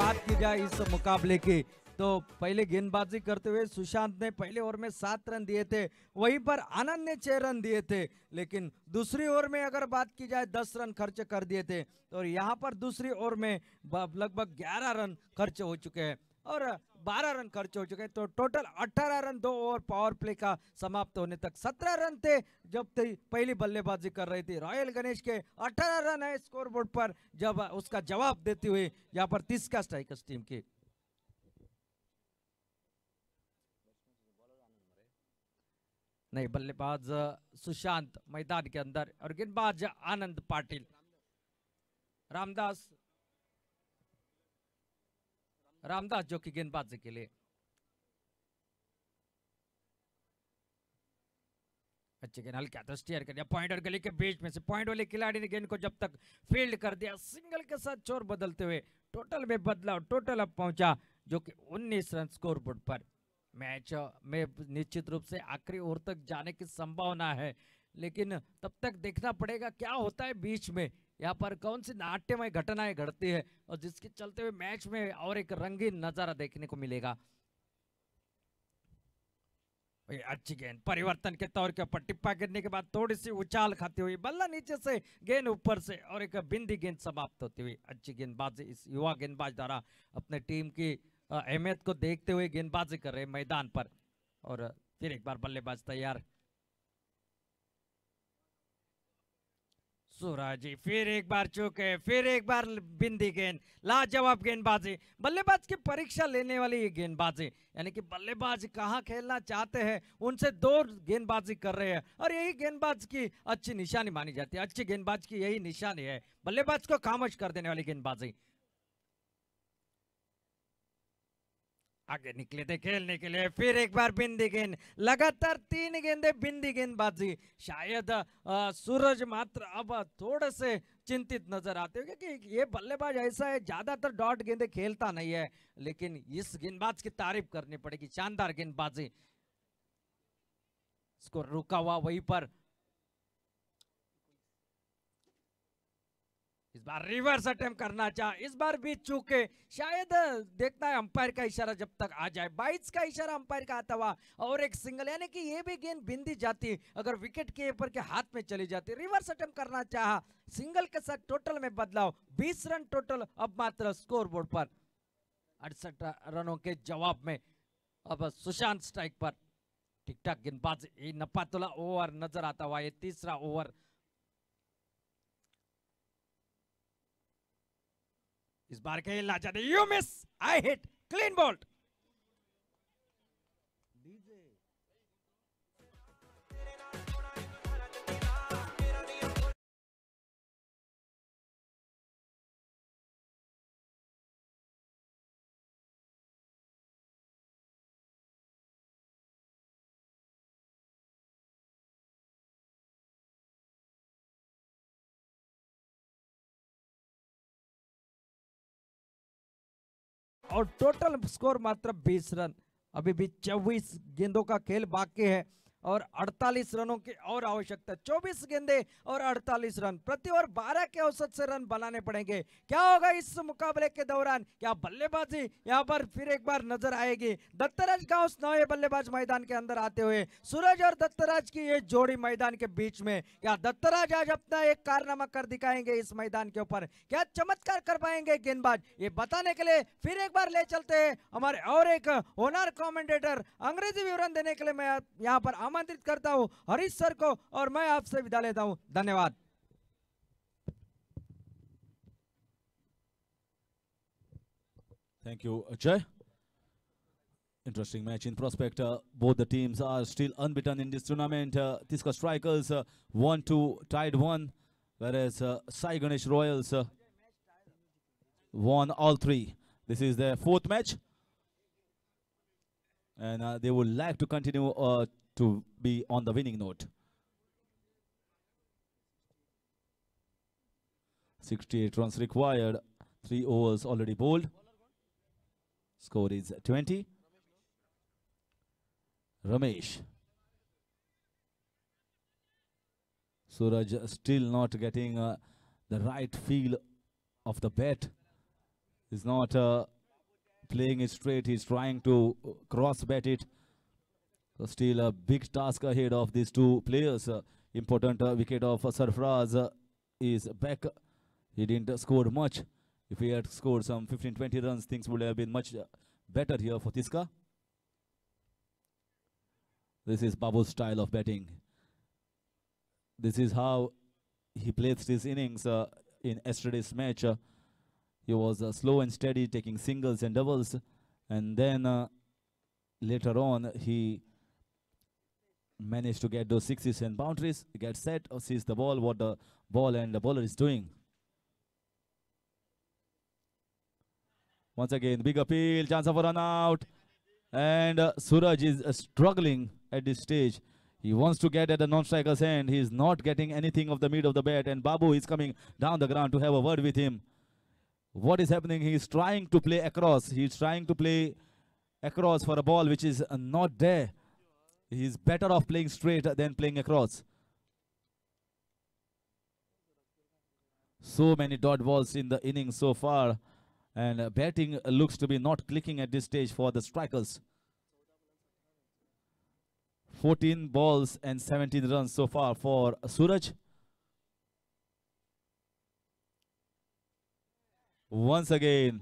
बात की जाए इस मुकाबले की तो पहले गेंदबाजी करते हुए सुशांत ने पहले ओवर में 7 रन दिए थे, वहीं पर आनंद ने 6 रन दिए थे, लेकिन दूसरी ओवर में अगर बात की जाए 10 रन खर्च कर दिए थे, तो यहाँ पर दूसरी ओवर में लगभग 11 रन खर्च हो चुके हैं और 12 रन खर्च हो चुके हैं, तो total 18 run 2 over power play का समाप्त होने तक 17 रन थे जब पहली बल्लेबाजी कर रही थी रॉयल गणेश के। 18 रन है स्कोर बोर्ड पर जब उसका जवाब देते हुए यहाँ पर तिस्का स्ट्राइकर्स टीम की। नहीं, बल्लेबाज सुशांत मैदान के अंदर और गेंदबाज आनंद पाटिल। रामदास जो कि गेंदबाजी के लिए अच्छे गेंद हल्का तो स्टीयर कर दिया पॉइंट और गली के बीच में से। पॉइंट वाले खिलाड़ी ने गेंद को जब तक फील्ड कर दिया, सिंगल के साथ चोर बदलते हुए टोटल में बदलाव, टोटल अब पहुंचा जो कि 19 रन स्कोर बोर्ड पर। मैच में निश्चित रूप से आखिरी ओवर तक जाने की संभावना है, लेकिन तब तक देखना पड़ेगा क्या होता है बीच में, यहाँ पर कौन सी नाट्यमय घटनाएं घटती है और जिसके चलते हुए मैच में और एक रंगीन नजारा देखने को मिलेगा। अच्छी गेंद परिवर्तन के तौर के ऊपर टिप्पा गिरने के बाद थोड़ी सी उछाल खाती हुई बल्ला नीचे से गेंद ऊपर से और एक बिंदी गेंद समाप्त होती हुई। अच्छी गेंदबाजी इस युवा गेंदबाज द्वारा अपने टीम की अहमियत को देखते हुए गेंदबाजी कर रहे मैदान पर। और फिर एक बार बल्लेबाज तैयार, सूरज फिर एक बार चूके, फिर एक बार बिंदी गेंद, लाजवाब गेंदबाजी, बल्लेबाज की परीक्षा लेने वाली ये गेंदबाजी, यानी कि बल्लेबाज कहां खेलना चाहते हैं उनसे दूर गेंदबाजी कर रहे हैं और यही गेंदबाज की अच्छी निशानी मानी जाती है। अच्छी गेंदबाज की यही निशानी है, बल्लेबाज को खामोश कर देने वाली गेंदबाजी। आगे निकले थे खेलने के लिए, फिर एक बार बिंदी गेंद, लगातार 3 गेंदे बिंदी गेंदबाजी। शायद सूरज मात्र अब थोड़े से चिंतित नजर आते हैं क्योंकि ये बल्लेबाज ऐसा है ज्यादातर डॉट गेंदे खेलता नहीं है, लेकिन इस गेंदबाज की तारीफ करनी पड़ेगी, शानदार गेंदबाजी। स्कोर रुका हुआ वहीं पर, इस बार रिवर्स अटेम्प्ट करना चाहा, इस बार भी चूके, शायद देखना है अंपायर का इशारा जब तक आ जाए। 22 का इशारा अंपायर का आता हुआ और एक सिंगल, यानी कि ये भी गेंद बिंदी जाती अगर विकेट कीपर के हाथ में चली जाती। रिवर्स अटेम्प्ट करना चाहा, सिंगल के साथ टोटल में बदलाव, 20 रन टोटल अब मात्र स्कोर बोर्ड पर। 68 रनों के जवाब में अब सुशांत स्ट्राइक पर। ठीक ठाक गेंदबाजी, नपातुला ओवर नजर आता हुआ ये तीसरा ओवर। इस बार खेलना चाहते, you miss, I hit, clean bowled. और टोटल स्कोर मात्र 20 रन, अभी भी 24 गेंदों का खेल बाकी है और 48 रनों की और आवश्यकता। 24 गेंदे और 48 रन, प्रति ओवर 12 के औसत से रन बनाने पड़ेंगे। क्या होगा इस मुकाबले के दौरान, क्या बल्लेबाजी यहाँ पर फिर एक बार नजर आएगी। दत्तराज गांव नए बल्लेबाज मैदान के अंदर आते हुए, सूरज और दत्तराज की ये जोड़ी मैदान के बीच में, क्या दत्तराज आज अपना एक कारनामा कर दिखाएंगे इस मैदान के ऊपर, क्या चमत्कार कर पाएंगे गेंदबाज, ये बताने के लिए फिर एक बार ले चलते हैं हमारे और एक होनर कमेंटेटर, अंग्रेजी विवरण देने के लिए मैं यहाँ पर आमंत्रित करता हूं हरीश सर को और मैं आपसे विदा लेता हूं। धन्यवाद। Thank you, Ajay. Interesting match in prospect. Both the teams are still unbeaten in this tournament. Tisk Strikers 1-2 tied 1, whereas Sai Ganesh Royals won all 3. This is their 4th match, and they would like to continue to be on the winning note. 68 runs required, 3 overs already bowled. Score is 20. Ramesh. Suraj still not getting the right feel of the bat. Is not playing it straight. He's trying to cross bat it. So still a big task ahead of these two players. Important wicket of Sarfraz is back. He didn't score much. If he had scored some 15-20 runs, things would have been much better here for Tiska. This is Babu's style of batting. This is how he played his innings in yesterday's match. He was slow and steady, taking singles and doubles. And then later on, he managed to get those sixes and boundaries. He gets set, or sees the ball, what the ball and the bowler is doing. Once again, big appeal, chance of a run out. And Suraj is struggling at this stage. He wants to get at the non-striker's hand. He is not getting anything of the mid of the bat. And Babu is coming down the ground to have a word with him. What is happening? He is trying to play across. He is trying to play across for a ball which is not there. He is better off playing straight than playing across. So many dot balls in the innings so far. And batting looks to be not clicking at this stage for the strikers. 14 balls and 17 runs so far for Suraj. Once again.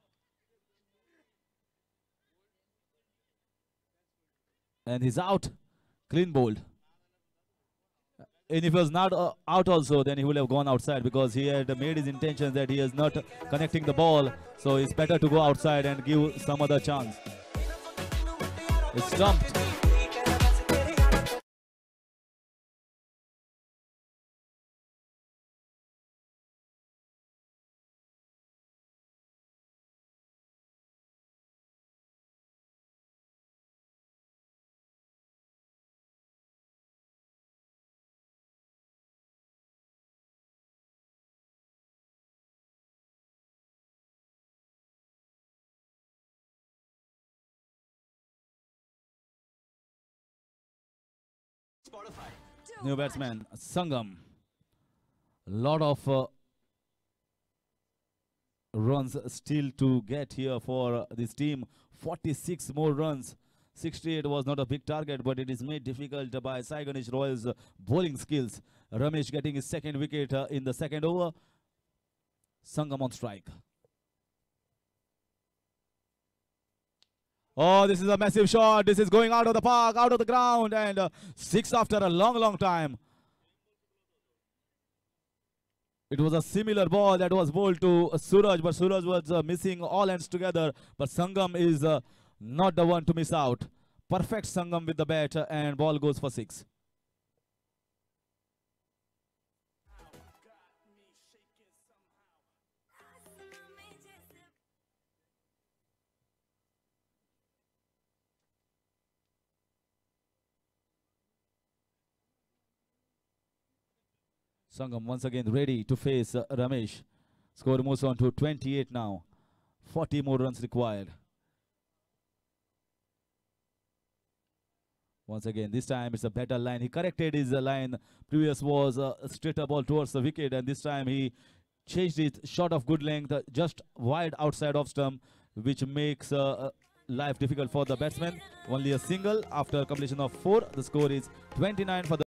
And he's out. Clean bowled. And if he was not out also, then he would have gone outside, because he had made his intentions that he is not connecting the ball. So it's better to go outside and give some other chance. It's stumped. New batsman, Sangam. A lot of runs still to get here for this team. 46 more runs. 68 was not a big target, but it is made difficult by Sai Ganesh Royal's bowling skills. Ramesh getting his second wicket in the second over. Sangam on strike. Oh, this is a massive shot. This is going out of the park, out of the ground, and 6 after a long, long time. It was a similar ball that was bowled to Suraj, but Suraj was missing all ends together. But Sangam is not the one to miss out. Perfect Sangam with the bat, and ball goes for 6. Sangam once again ready to face Ramesh. Score moves on to 28 now. 40 more runs required. Once again, this time it's a better line. He corrected his line. Previous was a straighter ball towards the wicket, and this time he changed it short of good length, just wide outside of stump, which makes life difficult for the batsman. Only a single after completion of 4. The score is 29 for the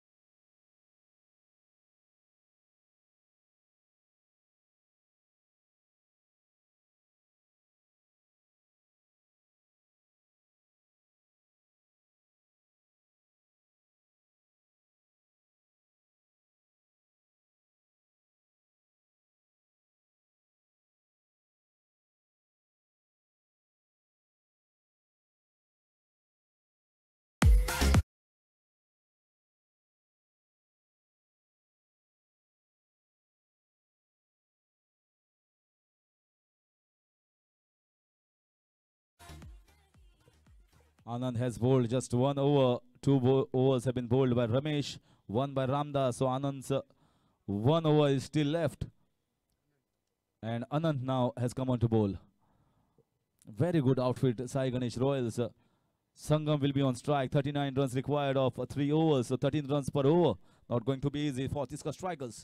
Anand has bowled just 1 over. 2 overs have been bowled by Ramesh, 1 by Ramdas. So Anand's 1 over is still left. And Anand now has come on to bowl. Very good outfit, Sai Ganesh Royals. Sangam will be on strike. 39 runs required of 3 overs. So 13 runs per over. Not going to be easy for Tiska strikers.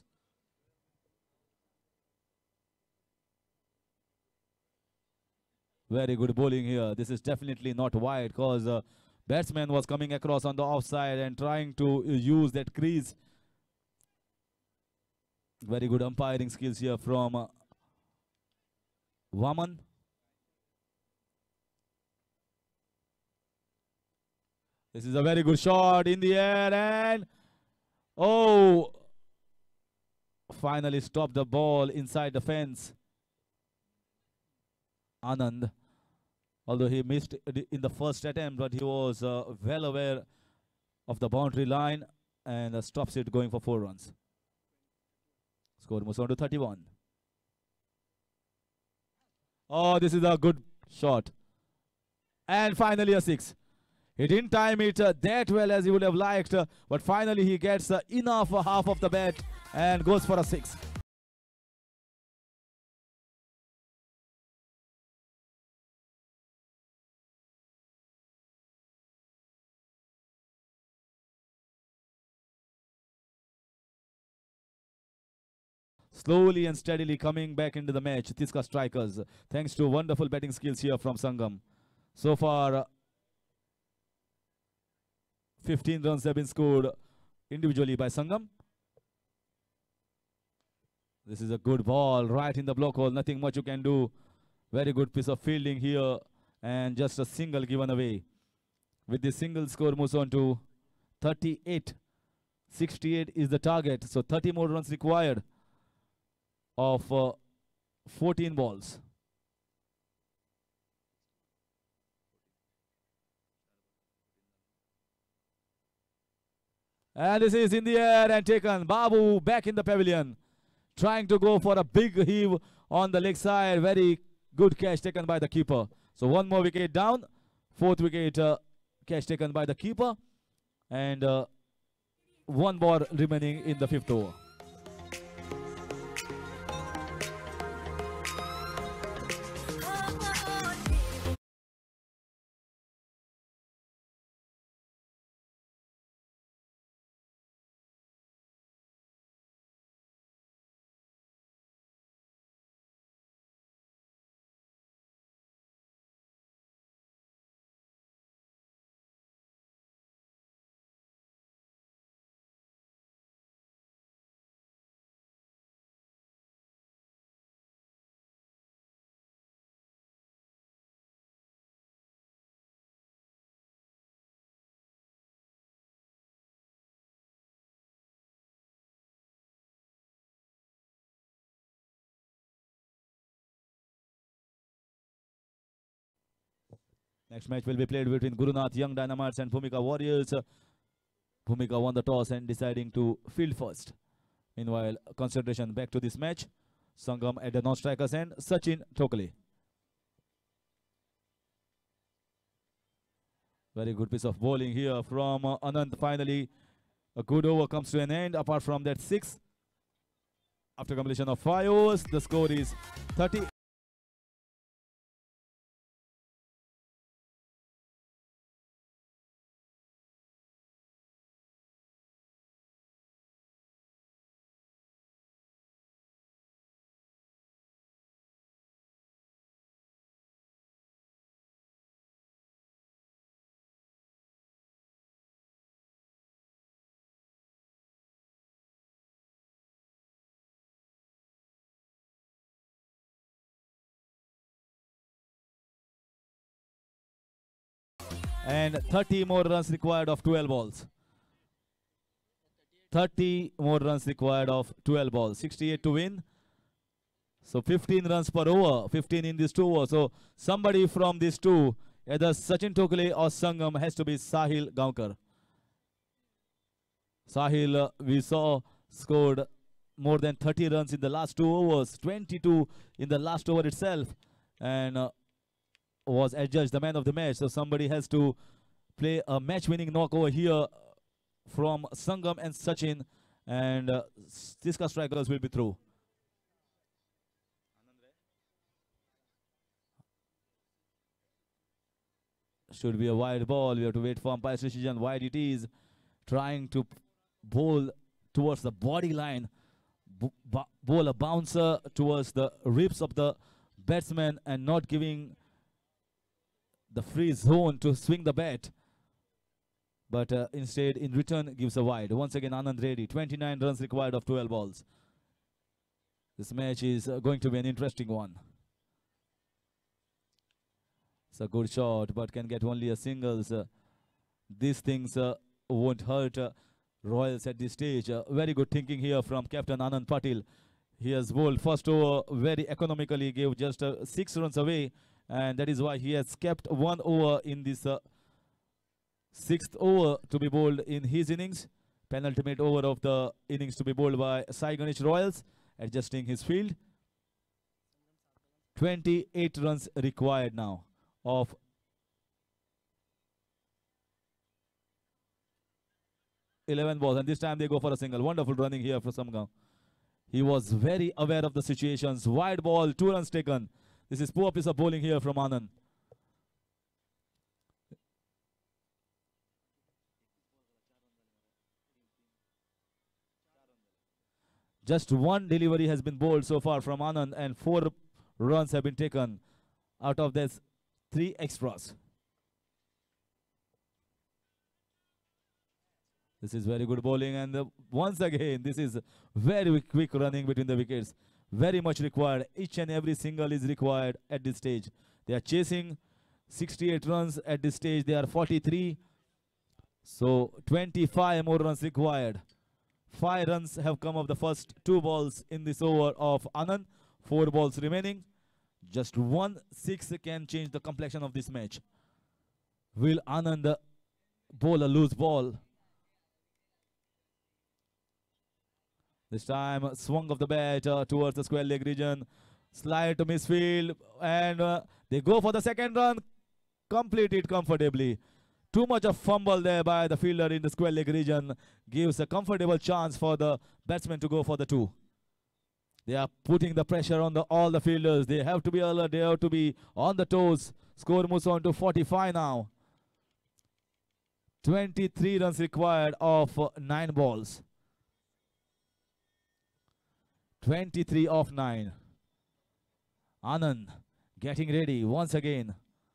Very good bowling here. This is definitely not wide because batsman was coming across on the offside and trying to use that crease. Very good umpiring skills here from Vaman. This is a very good shot in the air and oh, finally stopped the ball inside the fence. Anand, although he missed in the first attempt, but he was well aware of the boundary line and stops it going for 4 runs. Score moves on to 31. Oh, this is a good shot. And finally a 6. He didn't time it that well as he would have liked, but finally he gets enough half of the bat and goes for a 6. Slowly and steadily coming back into the match, Tiska strikers, thanks to wonderful batting skills here from Sangam. So far, 15 runs have been scored individually by Sangam. This is a good ball right in the block hole, nothing much you can do. Very good piece of fielding here and just a single given away. With this single, score moves on to 38. 68 is the target, so 30 more runs required of 14 balls. And this is in the air and taken. Babu back in the pavilion, trying to go for a big heave on the leg side. Very good catch taken by the keeper. So 1 more wicket down. 4th wicket catch taken by the keeper. And 1 ball remaining in the 5th over. Next match will be played between Gurunath Young Dynamites and Bhumika Warriors. Bhumika won the toss and deciding to field first. Meanwhile, concentration back to this match. Sangam at the non-strikers end, Sachin Tokale. Very good piece of bowling here from Anand. Finally, a good over comes to an end. Apart from that 6, after completion of 5 overs, the score is 30. And 30 more runs required of 12 balls. 30 more runs required of 12 balls. 68 to win. So 15 runs per over. 15 in these 2 overs. So somebody from these 2, either Sachin Tokale or Sangam, has to be Sahil Gaonkar. Sahil, we saw, scored more than 30 runs in the last 2 overs. 22 in the last over itself. And was adjudged the man of the match. So somebody has to play a match-winning knock over here from Sangam and Sachin, and Tiska strikers will be through. Should be a wide ball. We have to wait for umpire's decision. Wide it is. Trying to bowl towards the body line. Bowl a bouncer towards the ribs of the batsman and not giving the free zone to swing the bat. But instead, in return, gives a wide. Once again, Anand ready. 29 runs required of 12 balls. This match is going to be an interesting one. It's a good shot, but can get only a singles. These things won't hurt Royals at this stage. Very good thinking here from Captain Anand Patil. He has bowled first over very economically, gave just 6 runs away, and that is why he has kept 1 over in this 6th over to be bowled in his innings. Penultimate over of the innings to be bowled by Sai Ganesh Royals, adjusting his field. 28 runs required now of 11 balls, and this time they go for a single. Wonderful running here for Usgaon. He was very aware of the situations. Wide ball, 2 runs taken. This is poor piece of bowling here from Anand. Just 1 delivery has been bowled so far from Anand, and 4 runs have been taken out of this 3 extras. This is very good bowling, and once again, this is very quick running between the wickets. Very much required. Each and every single is required at this stage. They are chasing 68 runs at this stage. They are 43. So 25 more runs required. 5 runs have come of the first 2 balls in this over of Anand. 4 balls remaining. Just 1 6 can change the complexion of this match. Will Anand bowl a loose ball? This time, swung of the bat towards the square leg region. Slide to midfield, and they go for the second run. Complete it comfortably. Too much of fumble there by the fielder in the square leg region. Gives a comfortable chance for the batsman to go for the 2. They are putting the pressure on all the fielders. They have to be alert. They have to be on the toes. Score moves on to 45 now. 23 runs required of 9 balls. 23 of 9. Anand getting ready once again.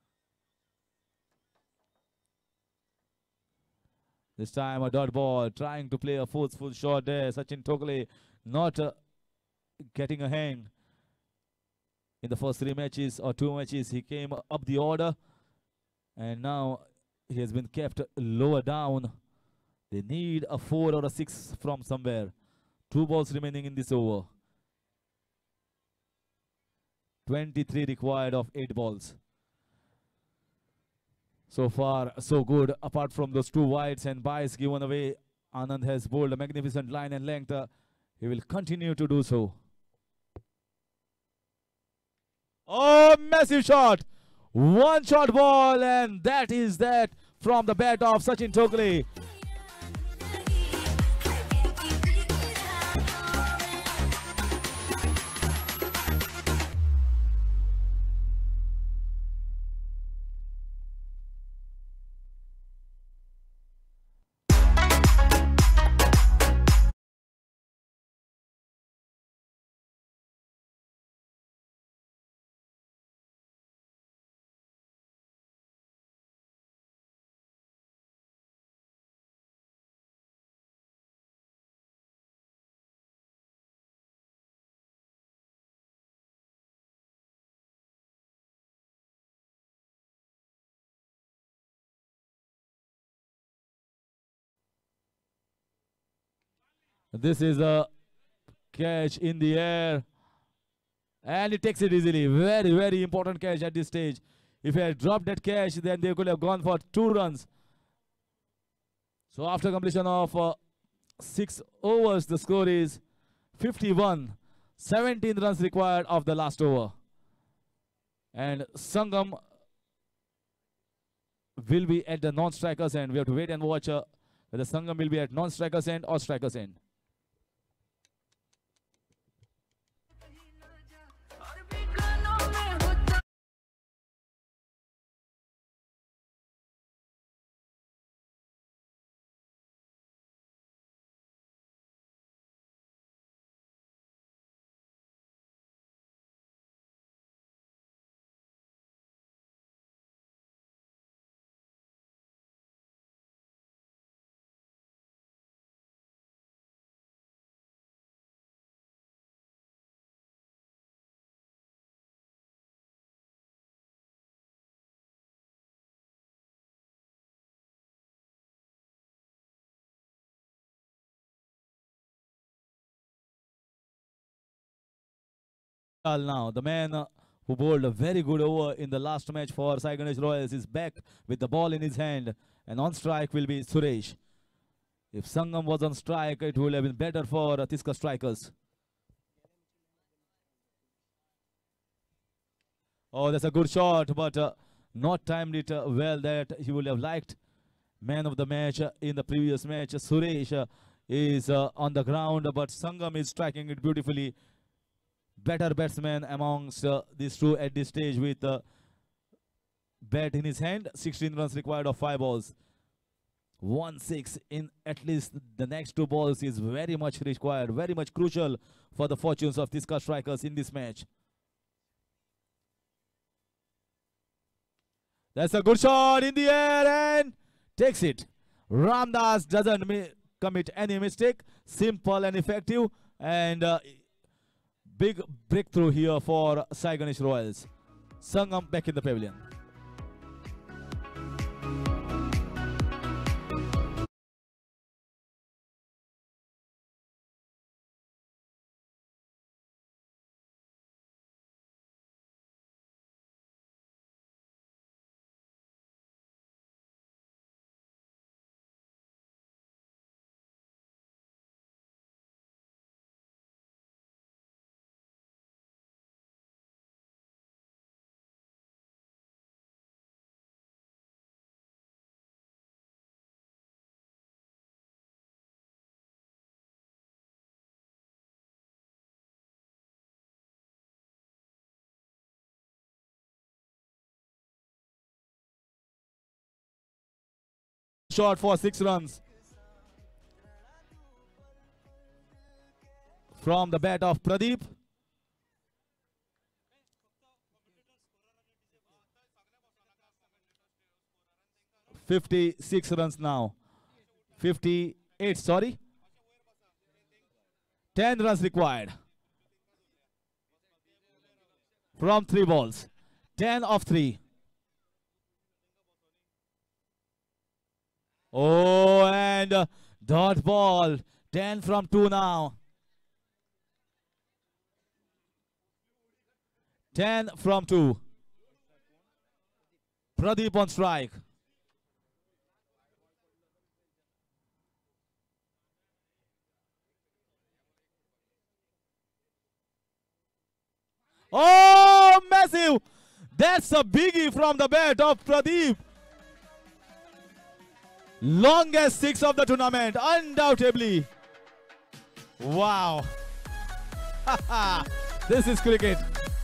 This time a dot ball, trying to play a forceful shot there. Sachin Tokle not getting a hang. In the first 3 matches or 2 matches, he came up the order, and now he has been kept lower down. They need a 4 or a 6 from somewhere. 2 balls remaining in this over. 23 required of 8 balls. So far, so good. Apart from those 2 wides and byes given away, Anand has bowled a magnificent line and length. He will continue to do so. Oh, massive shot. 1 shot ball, and that is that from the bat of Sachin Tokle. This is a catch in the air, and he takes it easily. Very, very important catch at this stage. If he had dropped that catch, then they could have gone for 2 runs. So after completion of 6 overs, the score is 51. 17 runs required of the last over. And Sangam will be at the non-strikers end. We have to wait and watch whether Sangam will be at non-strikers end or strikers end. Now, the man who bowled a very good over in the last match for Sai Ganesh Royals is back with the ball in his hand, and on strike will be Suresh. If Sangam was on strike, it would have been better for Tiska strikers. Oh, that's a good shot, but not timed it well that he would have liked. Man of the match in the previous match, Suresh is on the ground, but Sangam is striking it beautifully. Better batsman amongst these two at this stage with bat in his hand. 16 runs required of 5 balls. 1-6 in at least the next 2 balls is very much required, very much crucial for the fortunes of Tiska strikers in this match. That's a good shot in the air and takes it. Ramdas doesn't commit any mistake. Simple and effective, and big breakthrough here for Sai Ganesh Royals. Sangam back in the pavilion. Shot for 6 runs from the bat of Pradeep. "56 runs now. 58, sorry. 10 runs required from 3 balls. 10 of 3. Oh, and dot ball. 10 from 2 now. 10 from 2. Pradeep on strike. Oh, massive! That's a biggie from the bat of Pradeep. Longest 6 of the tournament, undoubtedly. Wow. This is cricket.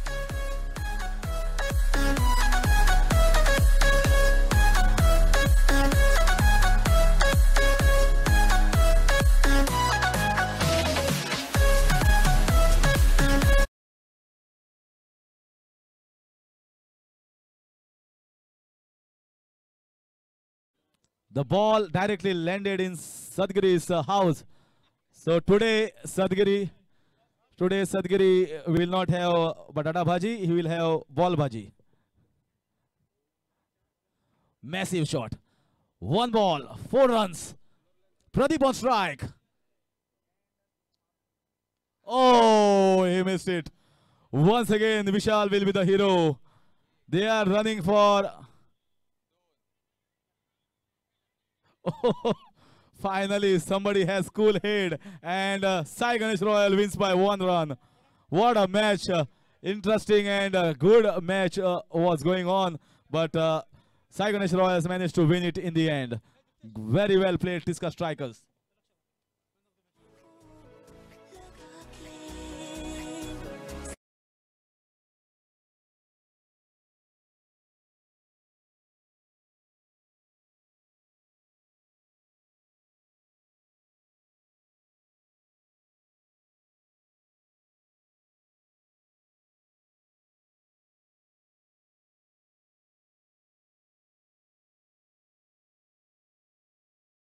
The ball directly landed in Sadgiri's house. So today Sadgiri will not have batata bhaji, he will have ball bhaji. Massive shot. 1 ball, 4 runs. Pradeep on strike. Oh, he missed it. Once again, Vishal will be the hero. They are running for... Oh, finally, somebody has cool head, and Sai Ganesh Royal wins by 1 run. What a match! Interesting and good match was going on, but Sai Ganesh Royals managed to win it in the end. Very well played, Tiska strikers.